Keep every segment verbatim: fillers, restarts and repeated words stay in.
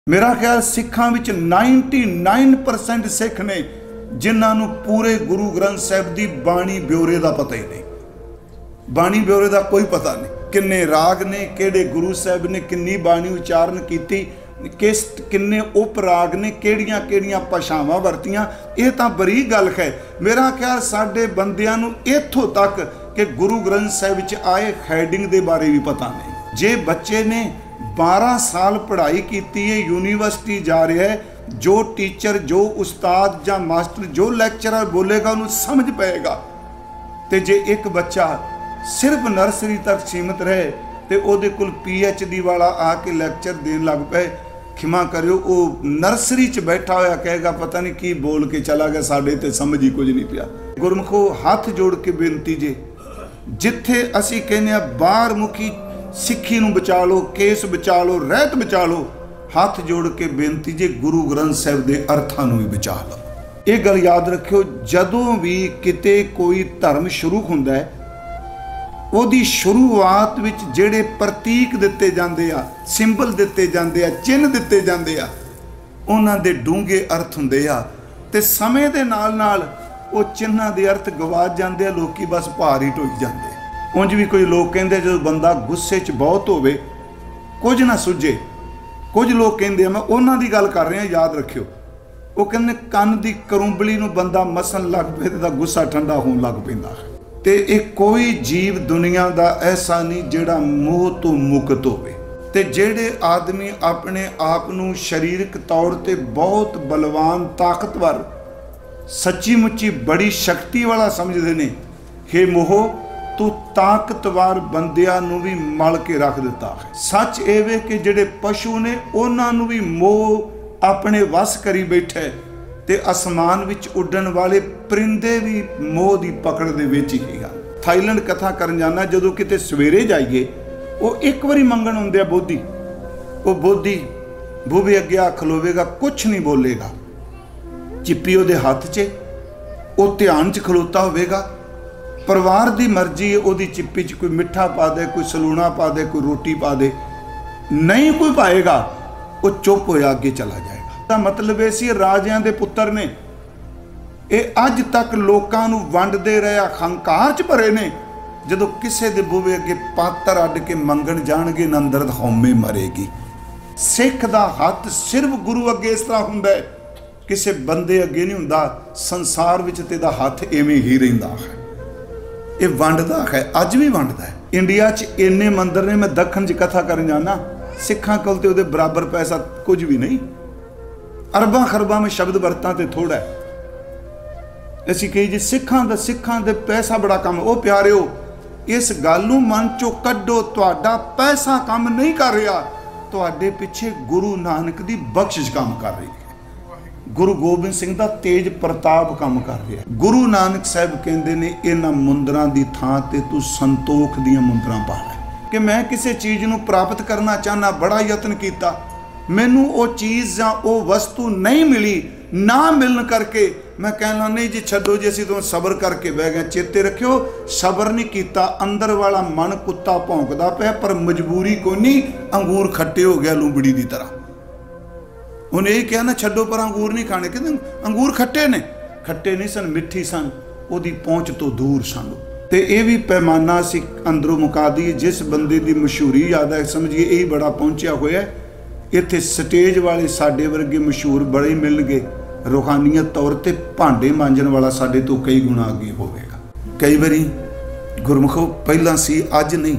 मेरा ख्याल सिखां विच निन्यानवे परसेंट सिख ने जिन्हां नूं पूरे गुरु ग्रंथ साहिब दी बाणी ब्योरे दा पता ही नहीं। बाणी ब्योरे दा कोई पता नहीं, किन्ने राग ने, किहड़े गुरु साहिब ने किन्नी बाणी उचारण कीती, किस किन्ने उप राग ने, किहड़ियां किहड़ियां भाषावां वरतियां। ये तां बड़ी गल है। मेरा ख्याल साडे बंदियां नूं इत्थों तक कि गुरु ग्रंथ साहिब विच आए हैडिंग दे बारे भी पता नहीं। जे बच्चे ने बारह साल पढ़ाई की है, यूनीवर्सिटी जा रहा है, जो टीचर जो उस्ताद या मास्टर जो लैक्चरर बोलेगा उन्हें समझ पाएगा। तो जे एक बच्चा सिर्फ नर्सरी तक सीमित रहे तो वो कोल पी एच डी वाला आके लैक्चर देन लग पे, खिमा करियो वो नर्सरी च बैठा होया कहेगा पता नहीं की बोल के चला गया, साढ़े ते समझ ही कुछ नहीं पिया। गुरमुखो हाथ जोड़ के बेनती जे, जिथे असी कहने बाहर मुखी सिक्खी नूं बचा लो, केस बचा लो, रहत बचा लो, हाथ जोड़ के बेनती जे गुरु ग्रंथ साहिब दे अर्थां नूं भी बचा लो। ये गल याद रखियो, जदों भी किते कोई धर्म शुरू हुंदा है ओदी शुरुआत विच जिहड़े प्रतीक दिते जांदे आ, सिंबल दिते जांदे आ, चिन्ह दिते जांदे आ, उन्हां दे डूंघे अर्थ हुंदे आ ते समय दे नाल नाल वो चिन्हां दे अर्थ गवाच जांदे आ, लोकी बस भार ही ढोई जांदे। उंज भी कोई लोग कहते जो बंदा गुस्से च बहुत होवे कुछ ना सुझे, कुछ लोग कहते मैं उन्हां दी गल कर रहा, याद रखियो। वो कहते कन की करुंबली नूं बंदा मसन लग पे तो गुस्सा ठंडा होण लग पैंदा। ते एक कोई जीव दुनिया का ऐसा नहीं जिहड़ा मोह तो मुक्त होवे। ते जिहड़े आदमी अपने आप नूं शरीरक तौर ते बहुत बलवान ताकतवर सच्ची मुच्ची बड़ी शक्ति वाला समझते ने, हे मोह तू ताकतवर बंदियां नूं भी मल के रख दिता है। सच ये वे कि जिहड़े पशु ने उन्हां नूं भी मोह अपने वस करी बैठे ते आसमान विच उड़न वाले परिंदे भी मोह की पकड़ दे विच ही हैं। थाईलैंड कथा करन जाना, जदों किते सवेरे जाइए वो एक बारी मंगण आउंदे आ बोधी, वो बोधी बूहे अगे आ खलोवेगा, कुछ नहीं बोलेगा, चिप्पी उहदे हत्थ च, वो ध्यान च खलोता होवेगा, परिवार की मर्जी है वो चिप्पी च कोई मिठा पा दे, कोई सलूना पा दे, कोई रोटी पा दे, नहीं कोई पाएगा वो चुप होया अगे चला जाएगा। मतलब ये राजियां दे पुत्र ने ये अज तक लोकां नूं वंडदे रहे, हंकार च भरे ने, जदों किसे दे बूहे अगे पात्र अड्ड के मंगण जाणगे ना अंदर हौमे मरेगी। सिख दा हथ सिर्फ गुरु अगे इस तरह हुंदा है, किसे बंदे अगे नहीं हुंदा। संसार विच तेदा हथ इवें ही रहिंदा है, ये वंडदा है, अज भी वंडदा है। इंडिया च इन्ने मंदिर ने, मैं दखन च कथा करन जाना, सिखां कोल ते उहदे बराबर पैसा कुछ भी नहीं, अरबां खरबां में शब्द वरतां ते थोड़ा है। असीं कही जी सिखां दा सिखां दे पैसा बड़ा कम। ओ प्यारिओ इस गल नूं मन चों कड्डो, तुहाडा पैसा काम नहीं कर रहा, तुहाडे पिछे गुरु नानक दी बख्शिश काम कर रही है, गुरु गोबिंद सिंह दा तेज प्रताप काम कर रहा है। गुरु नानक साहब कहते ने इन्हां मुंदरां दी थां ते तू संतोख दीआं मुंदरां पा लै। कि मैं किसी चीज़ नूं प्राप्त करना चाहना, बड़ा यत्न किया, मैनू वो चीज़ या वो वस्तु नहीं मिली, ना मिलन करके मैं कहना नहीं जी छड्डो जी, असीं तो सबर करके बह गए। चेते रखियो सबर नहीं किया, अंदर वाला मन कुत्ता भौंकदा पिया, पर मजबूरी कोई नहीं, अंगूर खट्टे हो गया लूंबड़ी की तरह। उन्हें यही कहा ना छड्डो पर अंगूर नहीं खाने, कहते अंगूर खट्टे ने, खट्टे नहीं सन, मिठी सन, उहदी पहुँच तो दूर सन। तो यह भी पैमाना असीं अंदरों मुका दी, जिस बंदे की मशहूरी याद है समझिए यही बड़ा पहुँचा होया। इत्थे स्टेज वाले साडे वर्गे मशहूर बड़े मिल गए, रूहानीयत तौर पर भांडे मांजन वाला साडे तो कई गुणा अगे होवेगा। कई बारी गुरमुखो पहला सी अज नहीं,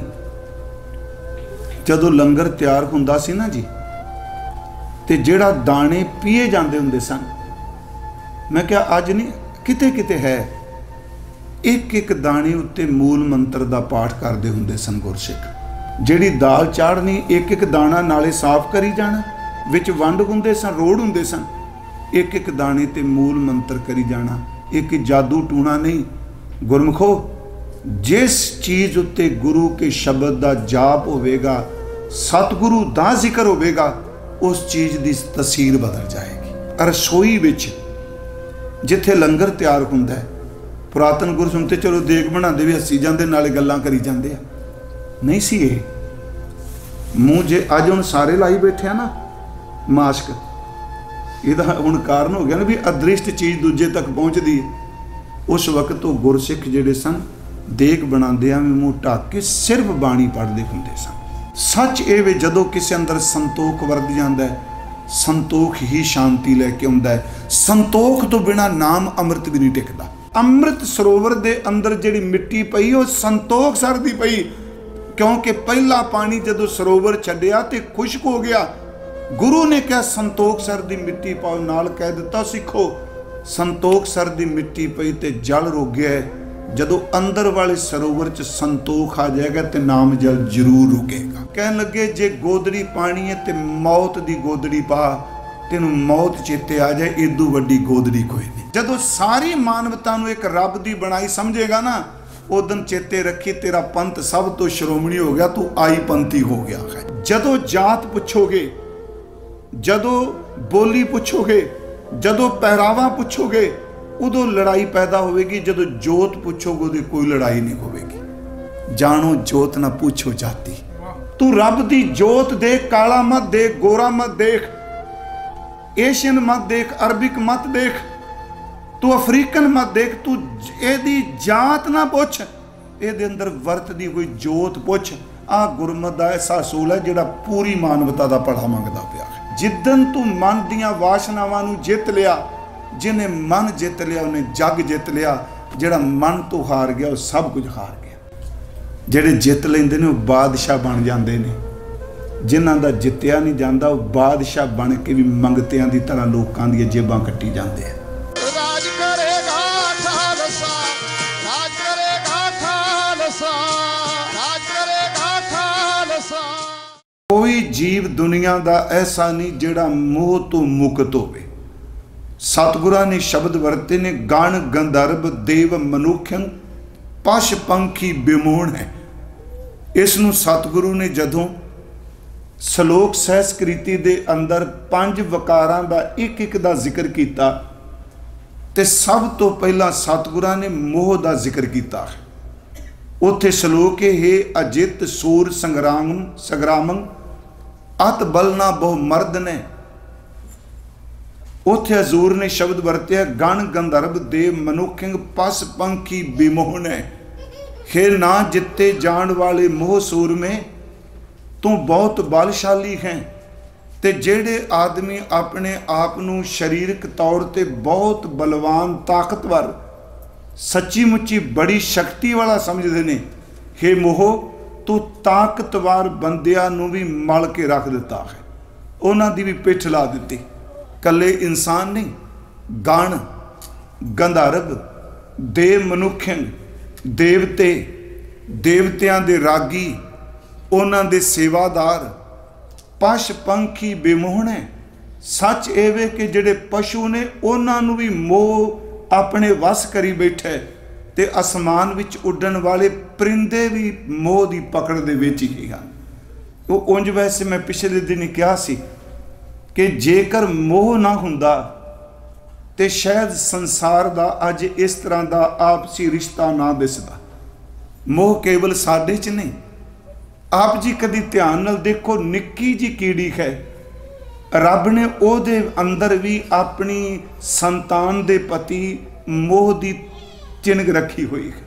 जदों लंगर तैयार हुंदा सी ना जी, ते जिहड़ा दाने पीए जाते हुंदे सन, मैं क्या अज नहीं किते किते है, एक एक दाने उत्ते मूल मंत्र का पाठ करते हुंदे सन गुरसिख। जिहड़ी दाल चाढ़नी एक एक दाना नाले साफ करी जाना, विच वंड हुंदे सन, रोड़ हुंदे सन, एक एक दाने ते मूल मंत्र करी जाना, एक जादू टूना नहीं। गुरमुखो जिस चीज़ उत्ते गुरु के शब्द का जाप होवेगा, सतगुरु दा जिक्र होवेगा, उस चीज़ की तसीर बदल जाएगी। रसोई विच जिथे लंगर तैयार हुंदा है, पुरातन गुरु सुनते चलो देग बनाते भी हसी जाते, नाले गल्लां करी जाते नहीं सी ये मूँह जे अज हम सारे लाई बैठे ना, मास्क ਇਹਦਾ ਹੁਣ ਕਾਰਨ ਹੋ ਗਿਆ ਨਾ ਵੀ ਅਦ੍ਰਿਸ਼ਟ ਚੀਜ਼ ਦੂਜੇ ਤੱਕ ਪਹੁੰਚਦੀ ਹੈ। उस वक्त वो गुरसिख जिहड़े सन देग बनांदे भी मूँह ढक के सिर्फ बाणी पढ़ते होंदे सन। सच ये वे जदों किसी अंदर संतोख वरद जाता है, संतोख ही शांति लैके आउंदा है। संतोख तो बिना नाम अमृत भी नहीं टिकता। अमृत सरोवर दे अंदर जिहड़ी मिट्टी पई वो संतोख सरदी पई, क्योंकि पहला पानी जदों सरोवर छड्डिया ते खुश्क हो गया। गुरु ने कहा संतोख सर दी मिट्टी पाओ, नाल कह दिता सिखो संतोख सर दी मिट्टी पई ते जल रुक गया है। जदों अंदर वाले सरोवर च संतोख आ जाएगा तो नाम जल जरूर रुकेगा। कहन लगे जे गोदड़ी पानी है तो मौत दी गोदड़ी पा, तेनू मौत चेते आ जाए, इदू वड्डी गोदड़ी कोई नहीं। जदों सारी मानवता नू एक रब दी बनाई समझेगा ना, उदन चेते रखी तेरा पंथ सब तो श्रोमणी हो गया, तू आई पंथी हो गया है। जदों जात पुछोगे, जदों बोली पुछोगे, जदों पहरावा पुछोगे, उदों लड़ाई पैदा होगी। जदों जोत पुछोगे उदों कोई लड़ाई नहीं होगी। जानो जोत ना पूछो जाती। तू रब दी जोत देख, काला मत देख, गोरा मत देख, एशियन मत देख, अरबिक मत देख, तू अफ्रीकन मत देख, तू एदी जात ना पुछ, एदे अंदर वरतदी हुई जोत पुछ। आ गुरमत दा ऐसा असूल है जिहड़ा पूरी मानवता दा भला मंगदा पिया है। जिदन तू मन दियां वासनावां नूं जित लिया, जिन्हें मन जित लिया उन्हें जग जित लिया। जिहड़ा मन तो हार गया वो सब कुछ हार गया। जिहड़े जित लैंदे ने वो बादशाह बन जाते हैं, जिन्हां दा जित्या नहीं जाता वो बादशाह बन के भी मंगतियां की तरह लोगों दी जेबां कट्टी जाते हैं। राज करेगा खालसा, राज करेगा खालसा, राज करेगा खालसा। कोई जीव दुनिया का ऐसा नहीं जिहड़ा मोह तो मुक्त होवे। सतगुरां ने शब्द वरते ने, गण गंधर्व देव मनुखन पश पंखी विमोहन है। इसनूं सतगुरु ने जदों सलोक सहस्कृति दे अंदर पंज वकारां दा एक एक दा जिक्र किया ते सब तो पहला सतगुरां ने मोह दा जिक्र किया। उत्थे सलोक है अजित सूर संग्राम संग्रामं अत बलना बहु मर्द ने। उत्थे हजूर ने शब्द वरत्या गण गंधर्व देव मनुखिंग पस पंखी विमोहन है। हे ना जिते जान वाले मोह सूर में तू बहुत बलशाली है। ते जेड़े आदमी अपने आप नू शरीरक तौर ते बहुत बलवान ताकतवर सच्ची मुच्ची बड़ी शक्ति वाला समझते ने, हे मोह तू ताकतवर बंदियां नू भी मल के रख दिता है, उन्हां दी भी पिठ ला दी। कले इंसान नहीं, गण गंधर्व देव मनुखन देवते देवतियां दे रागी, उन्हां दे सेवादार, पश पंखी बेमोहन है। सच एवे कि जिहड़े पशु ने उन्हां नू भी मोह अपने वस करी बैठे, ते आसमान विच उड्डण वाले परिंदे भी मोह की पकड़ दे विच ही हैं। वो उंज वैसे मैं पिछले दिन कहा सी कि जेकर मोह ना हुंदा ते शायद संसार दा अज इस तरह का आपसी रिश्ता ना दिसदा। मोह केवल साडे च नहीं, आप जी कदी ध्यान नाल देखो, निक्की जी कीड़ी है, रब ने ओहदे अंदर भी अपनी संतान दे पति मोह की चिन्ह रखी हुई है।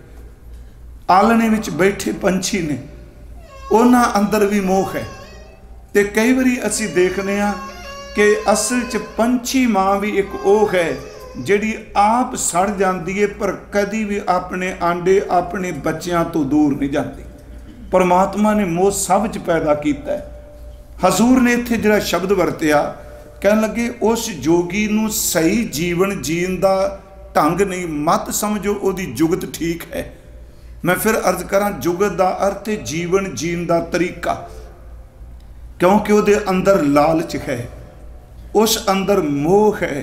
आलने विच बैठे पंछी ने, उन्हां अंदर भी मोह है। ते कई बारी असी देखने आ कि असल च पंछी माँ भी एक ओह है जिहड़ी आप सड़ जाती है, पर कदी भी अपने आंडे अपने बच्चों तो दूर नहीं जाती। परमात्मा ने मोह सब च पैदा किया है। हजूर ने इत्थे जिहड़ा शब्द वरतिया, कहन लगे उस जोगी नूं सही जीवन जीण दा ढंग नहीं, मत समझो उहदी जुगत ठीक है। मैं फिर अर्ज करा, जुगत का अर्थ है जीवन जीण दा तरीका, क्योंकि उहदे अंदर लालच है, उस अंदर मोह है,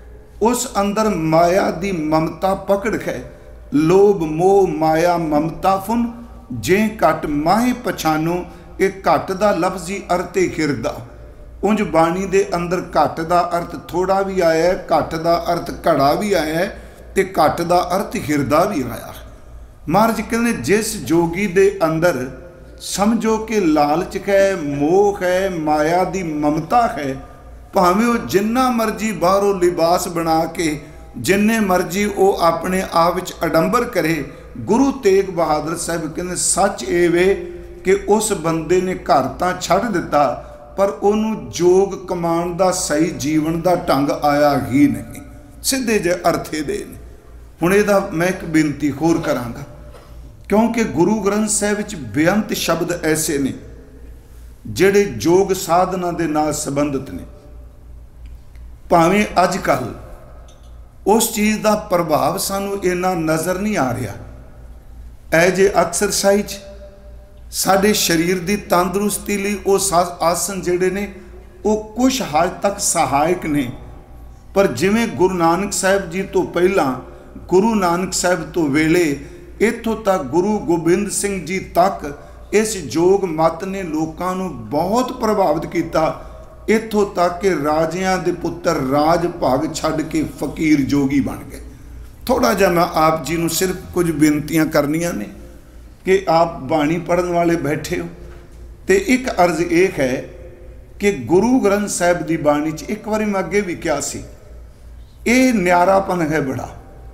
उस अंदर माया दी ममता पकड़ है। लोभ मोह माया ममता फुन जे घट माहे पछानो, ये घट का लफ्जी अर्थ है हिरदा। उंज बाणी दे अंदर घट का अर्थ थोड़ा भी आया है, घट का अर्थ घड़ा भी आया है, ते घट का अर्थ हिरदा भी आया। महाराज कहते जिस जोगी दे अंदर समझो कि लालच है, मोह है, माया दी ममता है, भावें वो जिन्ना मर्जी बाहरों लिबास बना के जिन्ने मर्जी वो अपने आप विच अडंबर करे, गुरु तेग बहादुर साहब कहते सच ये वे कि उस बंदे ने घर तो छड़ दिता पर उन्होंने जोग कमान का सही जीवन का ढंग आया ही नहीं। सीधे जे अर्थ ये ने। हुण इहदा मैं एक बेनती होर करांगा, क्योंकि गुरु ग्रंथ साहिब विच बेअंत शब्द ऐसे ने जिहड़े जोग साधना दे नाल संबंधित ने। भावें अज कल उस चीज़ का प्रभाव सानू इन्ना नज़र नहीं आ रहा। एज ए एक्सरसाइज साडे शरीर की तंदुरुस्ती लई वो आसन जिहड़े ने वो कुछ हद तक सहायक ने, पर जिवें गुरु नानक साहिब जी तो पहला, गुरु नानक साहिब तो वेले, इत्थों तक गुरु गोबिंद सिंह जी तक इस जोग मत ने लोगों को बहुत प्रभावित किया। इत्थों तक कि राजियां दे पुत्र राज भाग छड़ के फकीर जोगी बन गए। थोड़ा जा मैं आप जी नूं सिर्फ कुछ बेनतियां करनियां ने कि आप बाणी पढ़न वाले बैठे हो, तो एक अर्ज एक है कि गुरु ग्रंथ साहिब की बाणी च एक बार मैं अगे भी कहा सी, ये न्यारापन है बड़ा।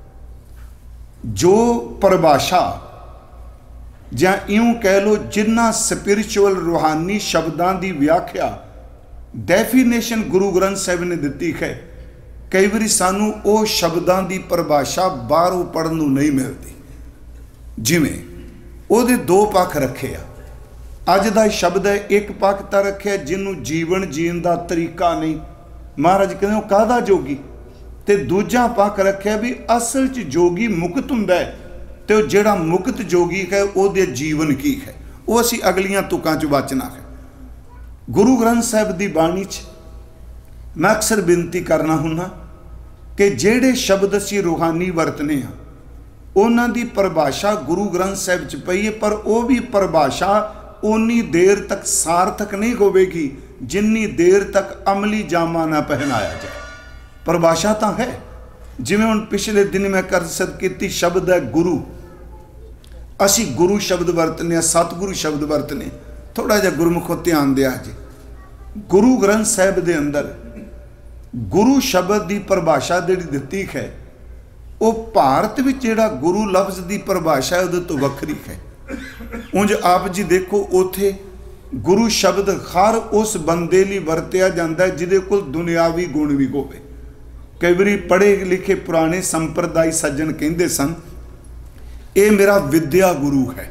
जो परिभाषा ਜਾਂ ਇਉਂ कह लो जिन्ना स्पिरिचुअल रूहानी शब्दों की व्याख्या डेफिनेशन गुरु ग्रंथ साहिब ने दी है, कई बार सानू वो शब्दों की परिभाषा बाहरों पढ़न नूं नहीं मिलती। जिमें ਉਹਦੇ दो पक्ष रखे आ। अज का शब्द है एक पक्ष तो रखे जिन्हों जीवन जीण का तरीका नहीं, महाराज कहते वो काहदा जोगी, तो दूजा पक्ष रखे भी असल च जोगी मुक्त हुंदा है, तो जिहड़ा मुक्त जोगी है उसदे जीवन की है, वो असी अगलियां तुकां च वाचना है। गुरु ग्रंथ साहिब की बाणी च मैं अक्सर बेनती करना हुन्ना कि जिहड़े शब्द असी रूहानी वरतने हाँ उन्हां दी परिभाषा गुरु ग्रंथ साहिब च पई है, पर वो भी परिभाषा उन्नी देर तक सार्थक नहीं होवेगी जिन्नी देर तक अमली जामा ना पहनाया जाए। परिभाषा तो है, जिवें हुण पिछले दिन मैं करसत की शब्द है गुरु, असी गुरु शब्द वरतने, सतगुरु शब्द वरतने। थोड़ा जिहा गुरमुखों ध्यान दिया जी, गुरु ग्रंथ साहिब के अंदर गुरु शब्द की परिभाषा जिहड़ी दिती है वो भारत में जिहड़ा गुरु लफ्ज़ की परिभाषा है उहदे तो वखरी है। उंज आप जी देखो उथे गुरु शब्द हर उस बंदे लई वरतिया जाता है जिहदे कोल दुनियावी गुण भी होवे। कई बार पढ़े लिखे पुराने संप्रदाय सज्जन कहते सन ये मेरा विद्या गुरु है।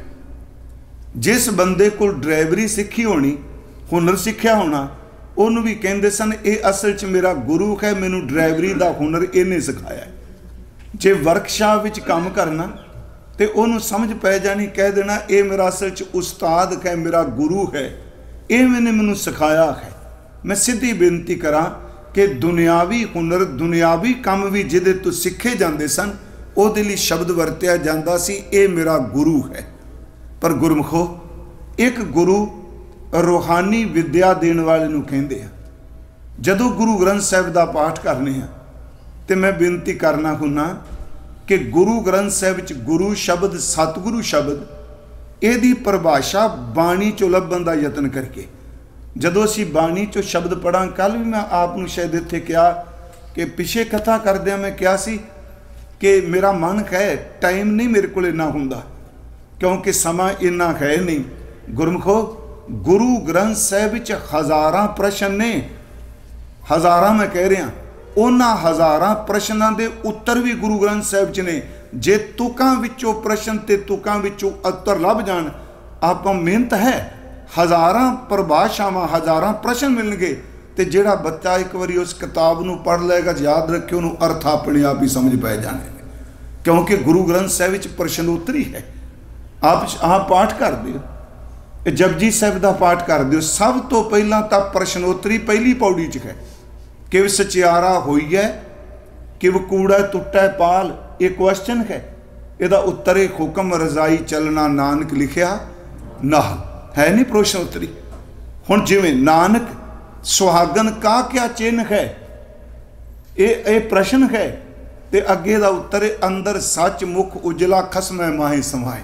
जिस बंदे को ड्राइवरी सीखी होनी, हुनर सीखिया होना, उन्होंने भी कहते सन ये असल च मेरा गुरु है, मैनू ड्राइवरी का हुनर इन्हें सिखाया। जे वर्कशॉप विच काम करना तो उन्होंने समझ पै जानी, कह देना ये मेरा असल च उस्ताद है, मेरा गुरु है, ये मैंने मैनू सिखाया है। मैं सीधी बेनती करा कि दुनियावी हुनर दुनियावी काम भी जिहदे तो सीखे जाते सन उहदे लई शब्द वरतिया जाता सी ये मेरा गुरु है। पर गुरमुखो एक गुरु रूहानी विद्या देने वाले नूं कहंदे आ। जदों गुरु ग्रंथ साहिब का पाठ करने हैं तो मैं बेनती करना हुन्ना कि गुरु ग्रंथ साहिब च गुरु शब्द सतगुरु शब्द यदी परिभाषा बाणी चो लभण का यतन करके, जदों असी बाणी चो शब्द पढ़ा, कल भी मैं आपनूं शायद इत्थे कहा कि पिछे कथा करदे मैं कहा सी कि मेरा मन है टाइम नहीं मेरे को इन्ना हुंदा क्योंकि समा इन्ना है नहीं। गुरमुखो गुरु ग्रंथ साहिब च हज़ारां प्रश्न ने, हज़ारां मैं कह रहा, उन्हां हज़ारां प्रश्नों के उत्तर भी गुरु ग्रंथ साहिब च ने। जे तुकां विचों प्रश्न ते तुकां विचों उत्तर लभ जाण, आपां मेहनत है, हज़ारां परिभाषावां हज़ारां प्रश्न मिलणगे, तो जिहड़ा बच्चा एक बारी उस किताब नूं पढ़ लेगा, याद रखे उन्होंने अर्थ अपने आप ही समझ पै जाने, क्योंकि गुरु ग्रंथ साहिब विच प्रश्नोत्तरी है। आप हाँ पाठ कर दिओ, जपजी साहिब का पाठ कर दिओ, सब तो पहला तो प्रश्नोत्तरी पहली पौड़ी च है कि वह सचियारा होई है, कि वह कूड़ा टुटा पाल, ये क्वेश्चन है। यदा उत्तर एक हुक्म रजाई चलना नानक लिखिया नाह, है नहीं प्रश्नोत्तरी। हुण जिवें नानक सुहागन का क्या चिन्ह है, ये ये प्रश्न है, ते अगे दा उत्तर अंदर सच मुख उजला खसमै माहे समाए।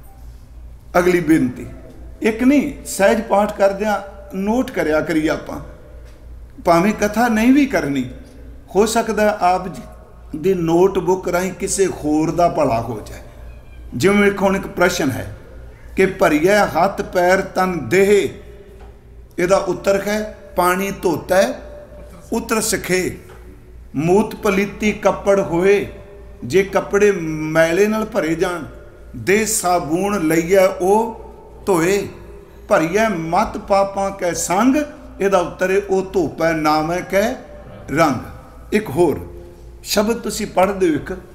अगली बेनती एक नहीं सहज पाठ करदियां नोट करया करिए आपां भावें कथा नहीं भी करनी, हो सकता आप दी नोटबुक राही किसी होर दा भला हो जाए। जिवें वेखो हुण एक प्रश्न है कि भरिया हथ पैर तन देह, इहदा उत्तर है पानी धोता है उतर सखे। मूत पलीती कपड़ होए, जे कपड़े मैले नाल भरे जान, दे साबून लईए ओ धोए। भरिया मत पापां कै संग, इहदा उत्तर है ओ धोपै नामै कै रंग। एक होर शब्द तुसी पढ़दे हो,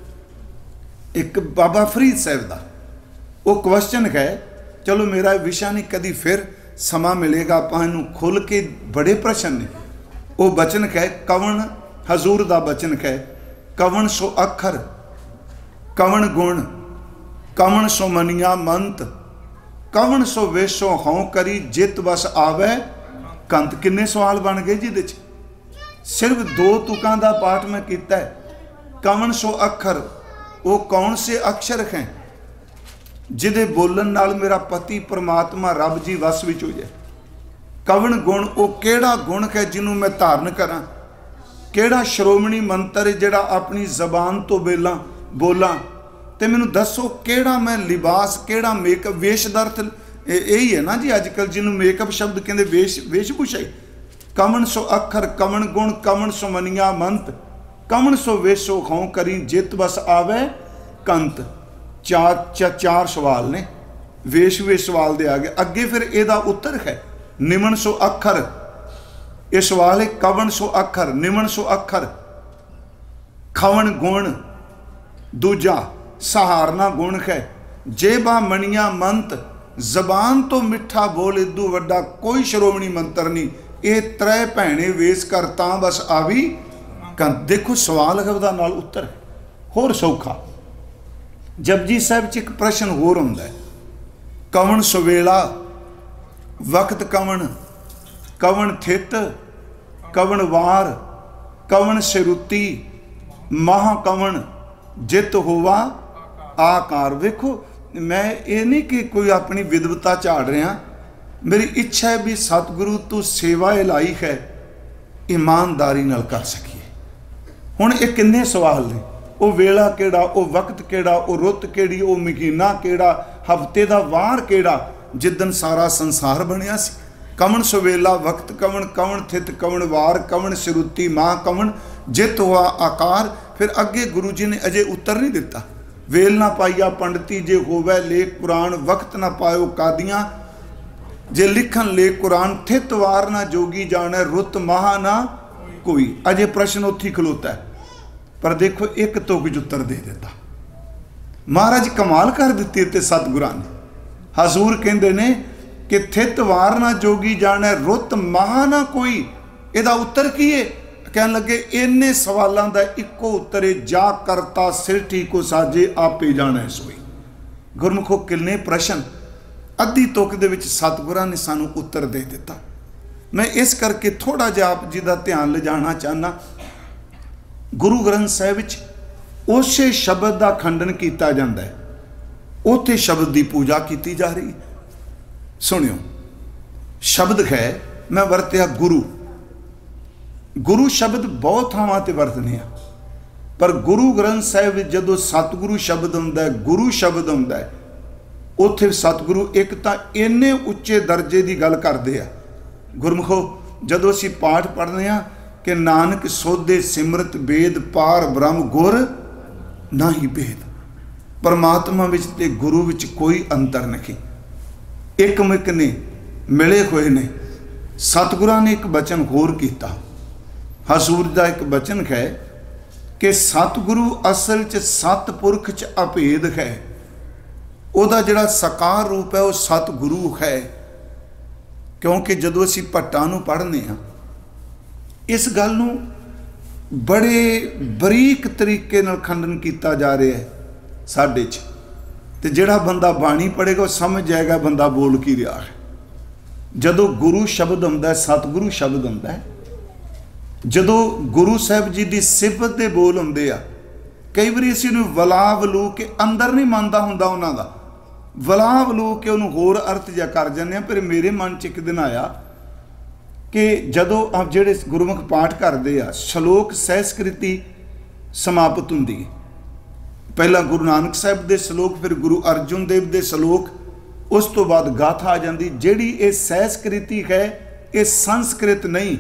एक एक बाबा फरीद साहब दा, वो क्वेश्चन है, चलो मेरा विषय नहीं, कदी फिर समा मिलेगा आपां इहनूं खुल के, बड़े प्रश्न ने। वो बचन है कवन, हजूर दा बचन है, कवन सो अखर कवन गुण, कवन सो मनिया मंत, कवन सो वेशो हों करी, जित बस आवे कंत। किन्ने सवाल बन गए जिहदे च, सिर्फ दो तुकां दा पाठ मैं कीता है। कवन सो अखर, वो कौन से अक्षर हैं जिहदे बोलन नाल मेरा पति परमात्मा रब जी वस विच हो जाए। कवन गुण, वो केड़ा गुण है जिन्हों मैं धारण करा। केड़ा श्रोमणी मंत्र है जिहड़ा अपनी जबान तो बेला बोला। तो मैनू दसो केड़ा मैं लिबास, केड़ा मेकअप, वेश दा अर्थ यही है ना जी अजकल जिन्हों मेकअप शब्द कहते वेश वेशभूषा ही। कवन सो अखर कवन गुण, कवन सो मनिया मंत, कवन सो वेशो हों करी, जित बस आवे कंत। चार चा, चार सवाल ने, वेश वेश सवाल दे आ गए। अगे फिर एदा उत्तर है निमन सो अखर। ये सवाल है कवन सो अखर, निमन सो अखर, खवन गुण, दूजा सहारना गुण है, जेबा मनिया मंत, जबान तो मिठा बोल, इदू वड्डा कोई श्रोमणी मंत्र नहीं। ये त्रै भैणे वेश कर तां बस आवी कंत। देखो सवाल है उहदा नाल उत्तर है होर सौखा। जपजी साहब च एक प्रश्न होर हुंदा है, कवन सवेला, वक्त कवन, कवन थित, कवन वार, कवन सिरुती, महा कवन, जित होवा आकार। देखो मैं ये नहीं कि कोई अपनी विद्वता झाड़ रहा, मेरी इच्छा है भी सतगुरु तू सेवा लाई है ईमानदारी नाल कर सकीए। हुण ये किन्ने सवाल ने, वो वेला केड़ा, वो वक्त केड़ा, वो रुत केड़ी, वो महीना केड़ा, हफ्ते का वार केड़ा, जिदन सारा संसार बनिया सी। कवन सवेला, वक्त कवन, कवन थित, कवन वार, कवन सिरुती, मां कवन, जित हुआ आकार। फिर अगे गुरु जी ने अजे उत्तर नहीं दिता। वेल ना पाइया पंडिती, जे होवै लेख कुरान, वक्त ना पायो कादियां, जे लिखन लेख कुरान, थित वार ना जोगी जाने, रुत महा ना कोई। अजे प्रश्न उत्थे खलोता है, पर देखो एक तुक च उत्तर दे दिता। महाराज कमाल कर दी ते सतगुरां ने। हजूर कहते ने कि थित वार ना जोगी जाने, रुत महा ना कोई। इहदा उत्तर की है? कह लगे इन्ने सवालों का इको उत्तर है, जा करता सिरठी को साजे आपे जाने सोई। गुरमुखो किन्ने प्रश्न अद्धी तुक दे विच सतगुरां ने सानू उत्तर दे दिता। मैं इस करके थोड़ा जिहा आप जी का ध्यान ले जाना चाहना, गुरु ग्रंथ साहिब विच उसे शब्द का खंडन किया जाता है, उत्थे शब्द की पूजा की जा रही है। सुनियो शब्द है, मैं वरत्या गुरु। गुरु शब्द बहुत थावां ते वरतने आ, पर गुरु ग्रंथ साहिब जदों सतगुरु शब्द आउंदा है, गुरु शब्द आउंदा है, उत्थे सतगुरु एक तां इन्ने उच्चे दर्जे की गल करदे आ। गुरमुखो जदों असीं पाठ पढ़ने आ कि नानक सोधे सिमरत वेद, पार ब्रह्म गुर नाही भेद। परमात्मा विच ते गुरु विच कोई अंतर नहीं, एकमिक ने मिले हुए ने। सतगुरां ने एक बचन होर कीता, हजूर का एक बचन है कि सतगुरु असल च सतपुरख च अभेद है। उहदा जिहड़ा साकार रूप है वह सतगुरु है। क्योंकि जदों असीं भट्टां नूं पढ़ने आ, इस गल नूं बड़े बरीक तरीके नाल खंडन किया जा रहा है साडे च, ते जिहड़ा बंदा बाणी पढ़ेगा वह समझ जाएगा बंदा बोल की रहा है। जदों गुरु शब्द आउंदा है, सतगुरु शब्द आउंदा है, जदों गुरु साहब जी की सिफत के बोल आउंदे आ, कई बार इस वला वलू के अंदर नहीं मनता हुंदा उन्हां दा, वला वलू के उन्होंने होर अर्थ जा कर जाने। फिर मेरे मन च एक दिन आया कि जदों आप ਜਿਹੜੇ ਗੁਰਮੁਖ ਪਾਠ ਕਰਦੇ ਆ ਸ਼ਲੋਕ ਸਹਿਸਕ੍ਰਿਤੀ ਸਮਾਪਤ ਹੁੰਦੀ ਹੈ। ਪਹਿਲਾਂ ਗੁਰੂ ਨਾਨਕ ਸਾਹਿਬ ਦੇ ਸ਼ਲੋਕ, ਫਿਰ ਗੁਰੂ ਅਰਜਨ ਦੇਵ ਦੇ ਸ਼ਲੋਕ, ਉਸ ਤੋਂ ਬਾਅਦ ਗਾਥਾ ਆ ਜਾਂਦੀ। ਜਿਹੜੀ ਇਹ ਸਹਿਸਕ੍ਰਿਤੀ ਹੈ ਇਹ ਸੰਸਕ੍ਰਿਤ ਨਹੀਂ,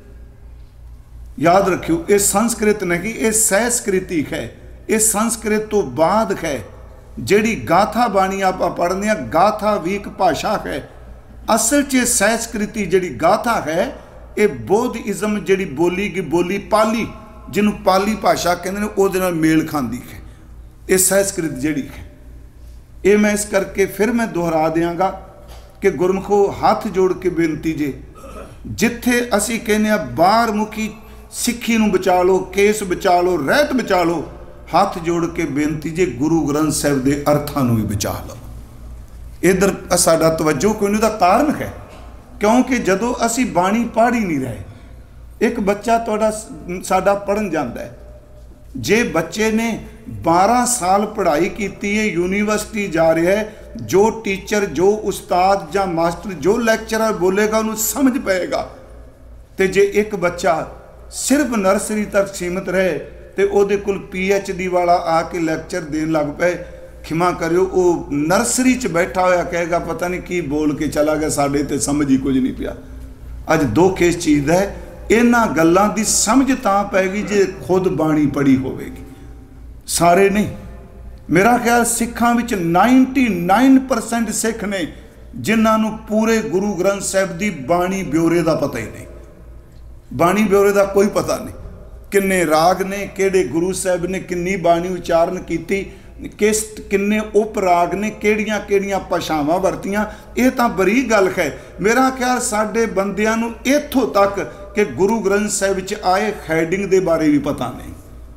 याद रखियो, ये संस्कृत नहीं, ये सहस्कृति है। ये संस्कृत तो बाद है। जिहड़ी गाथा बाणी आप पढ़ने, गाथा भी एक भाषा है। असल च सहस्कृति जिहड़ी गाथा है ये बौद्धिज्म जिहड़ी बोली की बोली पाली, जिन्हों पाली भाषा कहते हैं, उहदे नाल मेल खांदी है। ये सहस्कृत जिहड़ी है, ये मैं इस करके फिर मैं दोहरा देंगा कि गुरमुखो हथ जोड़ के बेनती जे, जिथे असी कहने बाहर मुखी सिक्खी नूं बचा लो, केस बचा लो, रहत बचा लो, हाथ जोड़ के बेनती जे गुरु ग्रंथ साहिब के अर्थां नूं भी बचा लो। इधर साडा तवज्जो कोई नहीं, दा कारण है क्योंकि जदों असी बाणी पढ़ ही नहीं रहे, एक बच्चा तुहाडा साडा पढ़न जांदा है, जे बच्चे ने बारह साल पढ़ाई की है, यूनीवर्सिटी जा रहा है, जो टीचर जो उस्ताद या मास्टर जो लैक्चरर बोलेगा उन्होंने समझ पाएगा। तो जे एक बच्चा सिर्फ नर्सरी तक सीमित रहे तो वो कोल पी एच डी वाला आके लैक्चर देन लग पे, खिमा करियो, वो नर्सरी च बैठा होया कहेगा पता नहीं की बोल के चला गया, साढ़े तो समझ ही कुछ नहीं पिया। अज दुख इस चीज़ है, इन्हां गल्लां दी समझ तां पैगी जे खुद बाणी पढ़ी होवेगी, सारे नहीं। मेरा ख्याल सिखां विच निन्यानवे परसेंट सिख ने जिन्हां नूं पूरे गुरु ग्रंथ साहिब दी बाणी ब्योरे दा पता ही नहीं। बाणी ब्योरे का कोई पता नहीं, किन्ने राग ने, किहड़े गुरु साहब ने किन्नी बाणी उचारण की, किस किन्ने उप राग ने, किहड़ियां किहड़ियां भाषावां वरतियां, ये तो बड़ी गल है। मेरा ख्याल साडे बंदियां नूं इत्थों तक कि गुरु ग्रंथ साहिब च आए हैडिंग के बारे भी पता नहीं,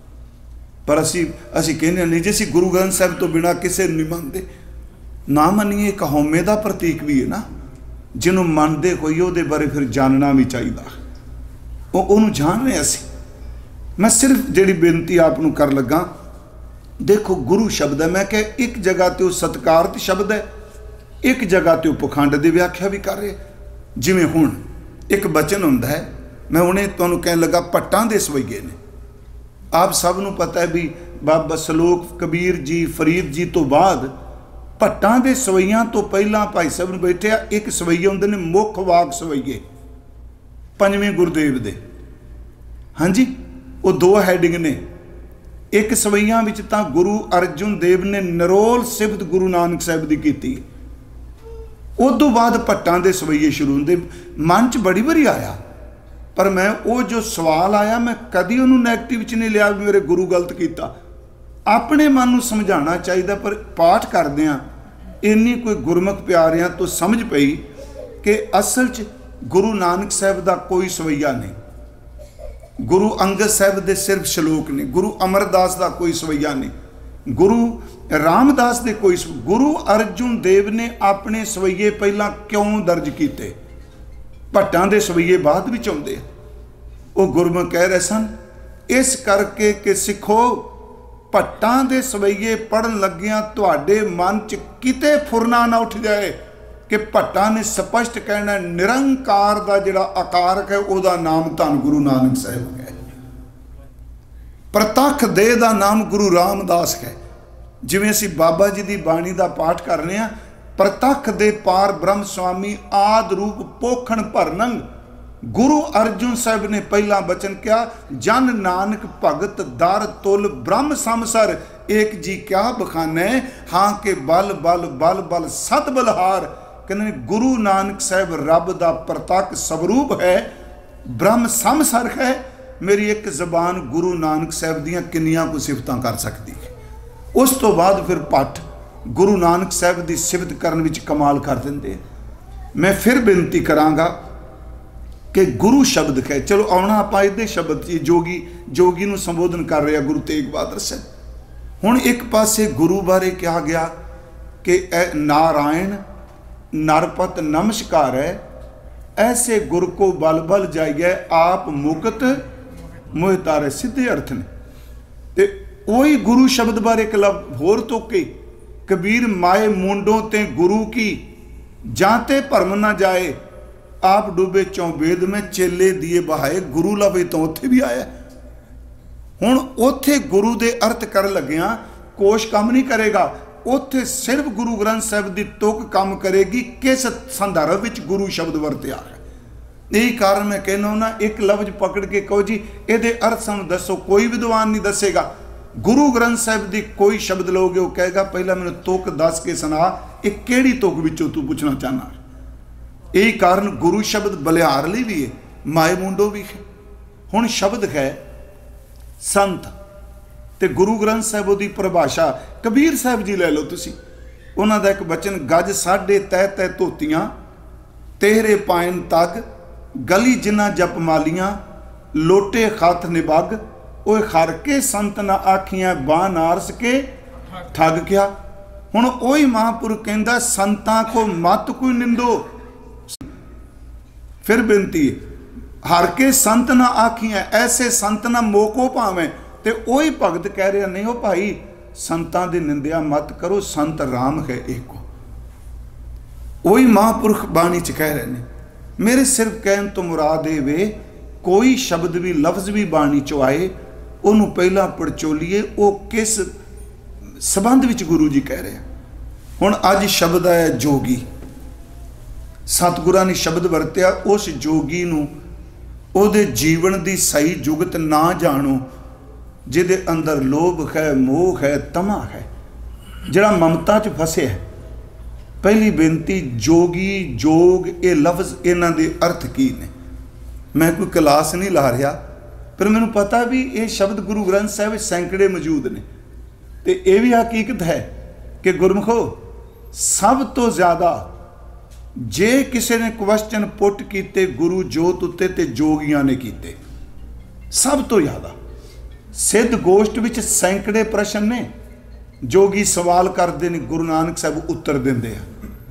पर असी असी कहने नहीं जी असी गुरु ग्रंथ साहिब तो बिना किसी नहीं मानते। ना मनीए, एक हौमे का प्रतीक भी है ना, जिन्हों मानते होइए उहदे बारे फिर जानना भी चाहिए, उन्होंने जान रहे असी। मैं सिर्फ जिहड़ी बेनती आपनूं कर लगा, देखो गुरु शब्द है, मैं कह एक जगह तो सत्कारत शब्द है, एक जगह तो पखंड की व्याख्या भी कर रहे। जिमें हुण एक बचन हुंदा है, मैं उन्हें तुहानूं कहण लगा भट्टां दे सवैये ने। आप सब नूं पता है भी बाबा सलोक कबीर जी फरीद जी तो बाद भट्टां दे सवैयां तो पहलां भाई साहब नूं बैठे एक सवैये हुंदे ने मुख वाग सवैये, पंजवें गुरुदेव दे। हाँ जी, वो दो हैडिंग ने। एक सवैयां विच तां गुरु अर्जन देव ने निरोल सिफत गुरु नानक साहिब दी कीती, उदों बाद भट्टां दे सवैये शुरू होंदे। मन च बड़ी बारी आया, पर मैं वो जो सवाल आया मैं कदी उन्होंने नैगेटिव च नहीं लिया भी मेरे गुरु गलत किया। अपने मन नूं समझाना चाहिए, पर पाठ करदिआं इन्नी कोई गुरमुख प्यारियां तो समझ पई कि असल च गुरु नानक साहिब का कोई सवैया नहीं, गुरु अंगद साहिब के सिर्फ श्लोक ने, गुरु अमरदास का कोई सवैया नहीं, गुरु रामदास के कोई, गुरु अर्जुन देव ने अपने सवैये पहला क्यों दर्ज किए, भट्टां दे सवैये बाद विच आउंदे। वो गुरमुख कह रहे सन इस करके कि सिखो भट्टां दे सवैये पढ़न लगियां तुहाडे मन च किते फुरना ना उठ जाए कि भट्टां ने स्पष्ट कहना निरंकार का जिहड़ा आकारक है उहदा नाम धन गुरु नानक साहिब है, प्रतख दे दा नाम गुरु रामदास है। जिवें असीं बाबा जी की बाणी का पाठ कर रहे हैं, प्रतख दे पार ब्रह्म स्वामी आद रूप पोखण भरनंग, गुरु अर्जुन साहिब ने पहला बचन क्या, जन नानक भगत दर तुल ब्रह्म समसर एक जी क्या बखाने, हाँ के बल बल बल बल सत बलहार। कहते गुरु नानक साहिब रब का प्रतख स्वरूप है, ब्रह्म समसर है। मेरी एक जबान गुरु नानक साहिब दियां किन्नियां को सिफतां कर सकती है। उस तो बाद फिर भट्ट गुरु नानक साहिब की सिफत करन विच कमाल कर देंदे। मैं फिर बेनती करांगा कि गुरु शब्द है, चलो आना आप इहदे शब्द जोगी जोगी नूं संबोधन कर रहे गुरु तेग बहादुर साहब। हुण एक पासे गुरु बारे कहा गया कि नारायण नरपत नमस्कार है, ऐसे गुरु को बल बल जाइए आप मुकत मोहतारे, सीधे अर्थ ने। ते वही गुरु शब्द बारे एक लफ्ज़ होर तो के कबीर माए मुंडों ते गुरु की जाते भरम ना जाए, आप डूबे चौबेद में चेले दिए बहाए, गुरु लवे तो उत्थे भी आया। हुण उत्थे गुरु दे अर्थ कर लगिया, कोश काम नहीं करेगा, उत्थे सिर्फ गुरु ग्रंथ साहिब की तुक काम करेगी किस संदर्भ विच गुरु शब्द वरत्या है। यही कारण मैं कहना ना, एक लफ्ज पकड़ के कहो जी ये अर्थ सानू दसो, कोई विद्वान नहीं दसेगा। गुरु ग्रंथ साहिब की कोई शब्द लोगे, वो कहेगा पहला मैंने तुक दस के सुना, एक केड़ी तुक विचों तू पूछना चाहना। यही कारण गुरु शब्द बलिहार लिए भी है, माए मुंडो भी है। हुण शब्द है संत, ते गुरु ग्रंथ साहिब की परिभाषा कबीर साहब जी लै लो तुसी, उन्हों का एक बचन, गज साढ़े तै तै धोतियां तेरे पायन तग, गली जिन्ना जप मालियां लोटे खात निबग, ओए खर के संत ना आखियां बां नारस के ठग क्या। हुण ओही महापुरुष कहंदा संतां को मत कोई निंदो। फिर बेनती है, हर के संत ना आखियां, ऐसे संत ना मोको भावें। ते ओही भगत कह रहा नहीं हो भाई संतां दी निंदिया मत करो, संत राम है एको। वही महापुरुष बाणी च कह रहे हैं। मेरे सिर्फ कहन तो मुराद ये वे, कोई शब्द भी लफ्ज भी बाणी चो आए उन्हों पहला पड़चोलीए वो किस संबंध विच गुरु जी कह रहे हैं। हुण अज शब्द आया जोगी, सतगुरां ने शब्द वरत्या, उस जोगी नूं ओहदे जीवन की सही जुगत ना जाणो, जिहदे अंदर लोभ है, मोह है, तमा है, जिहड़ा ममता च फसे है। पहली बेनती, जोगी जोग ये लफ्ज़ इन्हां दे अर्थ की ने। मैं कोई क्लास नहीं ला रहा, पर मैनूं पता भी ये शब्द गुरु ग्रंथ साहिब सैकड़े मौजूद ने। तो यह भी हकीकत है कि गुरमुखो सब तो ज़्यादा जे किसी ने क्वेश्चन पुट किए गुरु जोत उत्ते ते जोगियां ने किए, सब तो ज़्यादा सिद्ध गोष्ठ विच सैकड़े प्रश्न ने, जोगी सवाल करते हैं, गुरु नानक साहब उत्तर देंदे आ।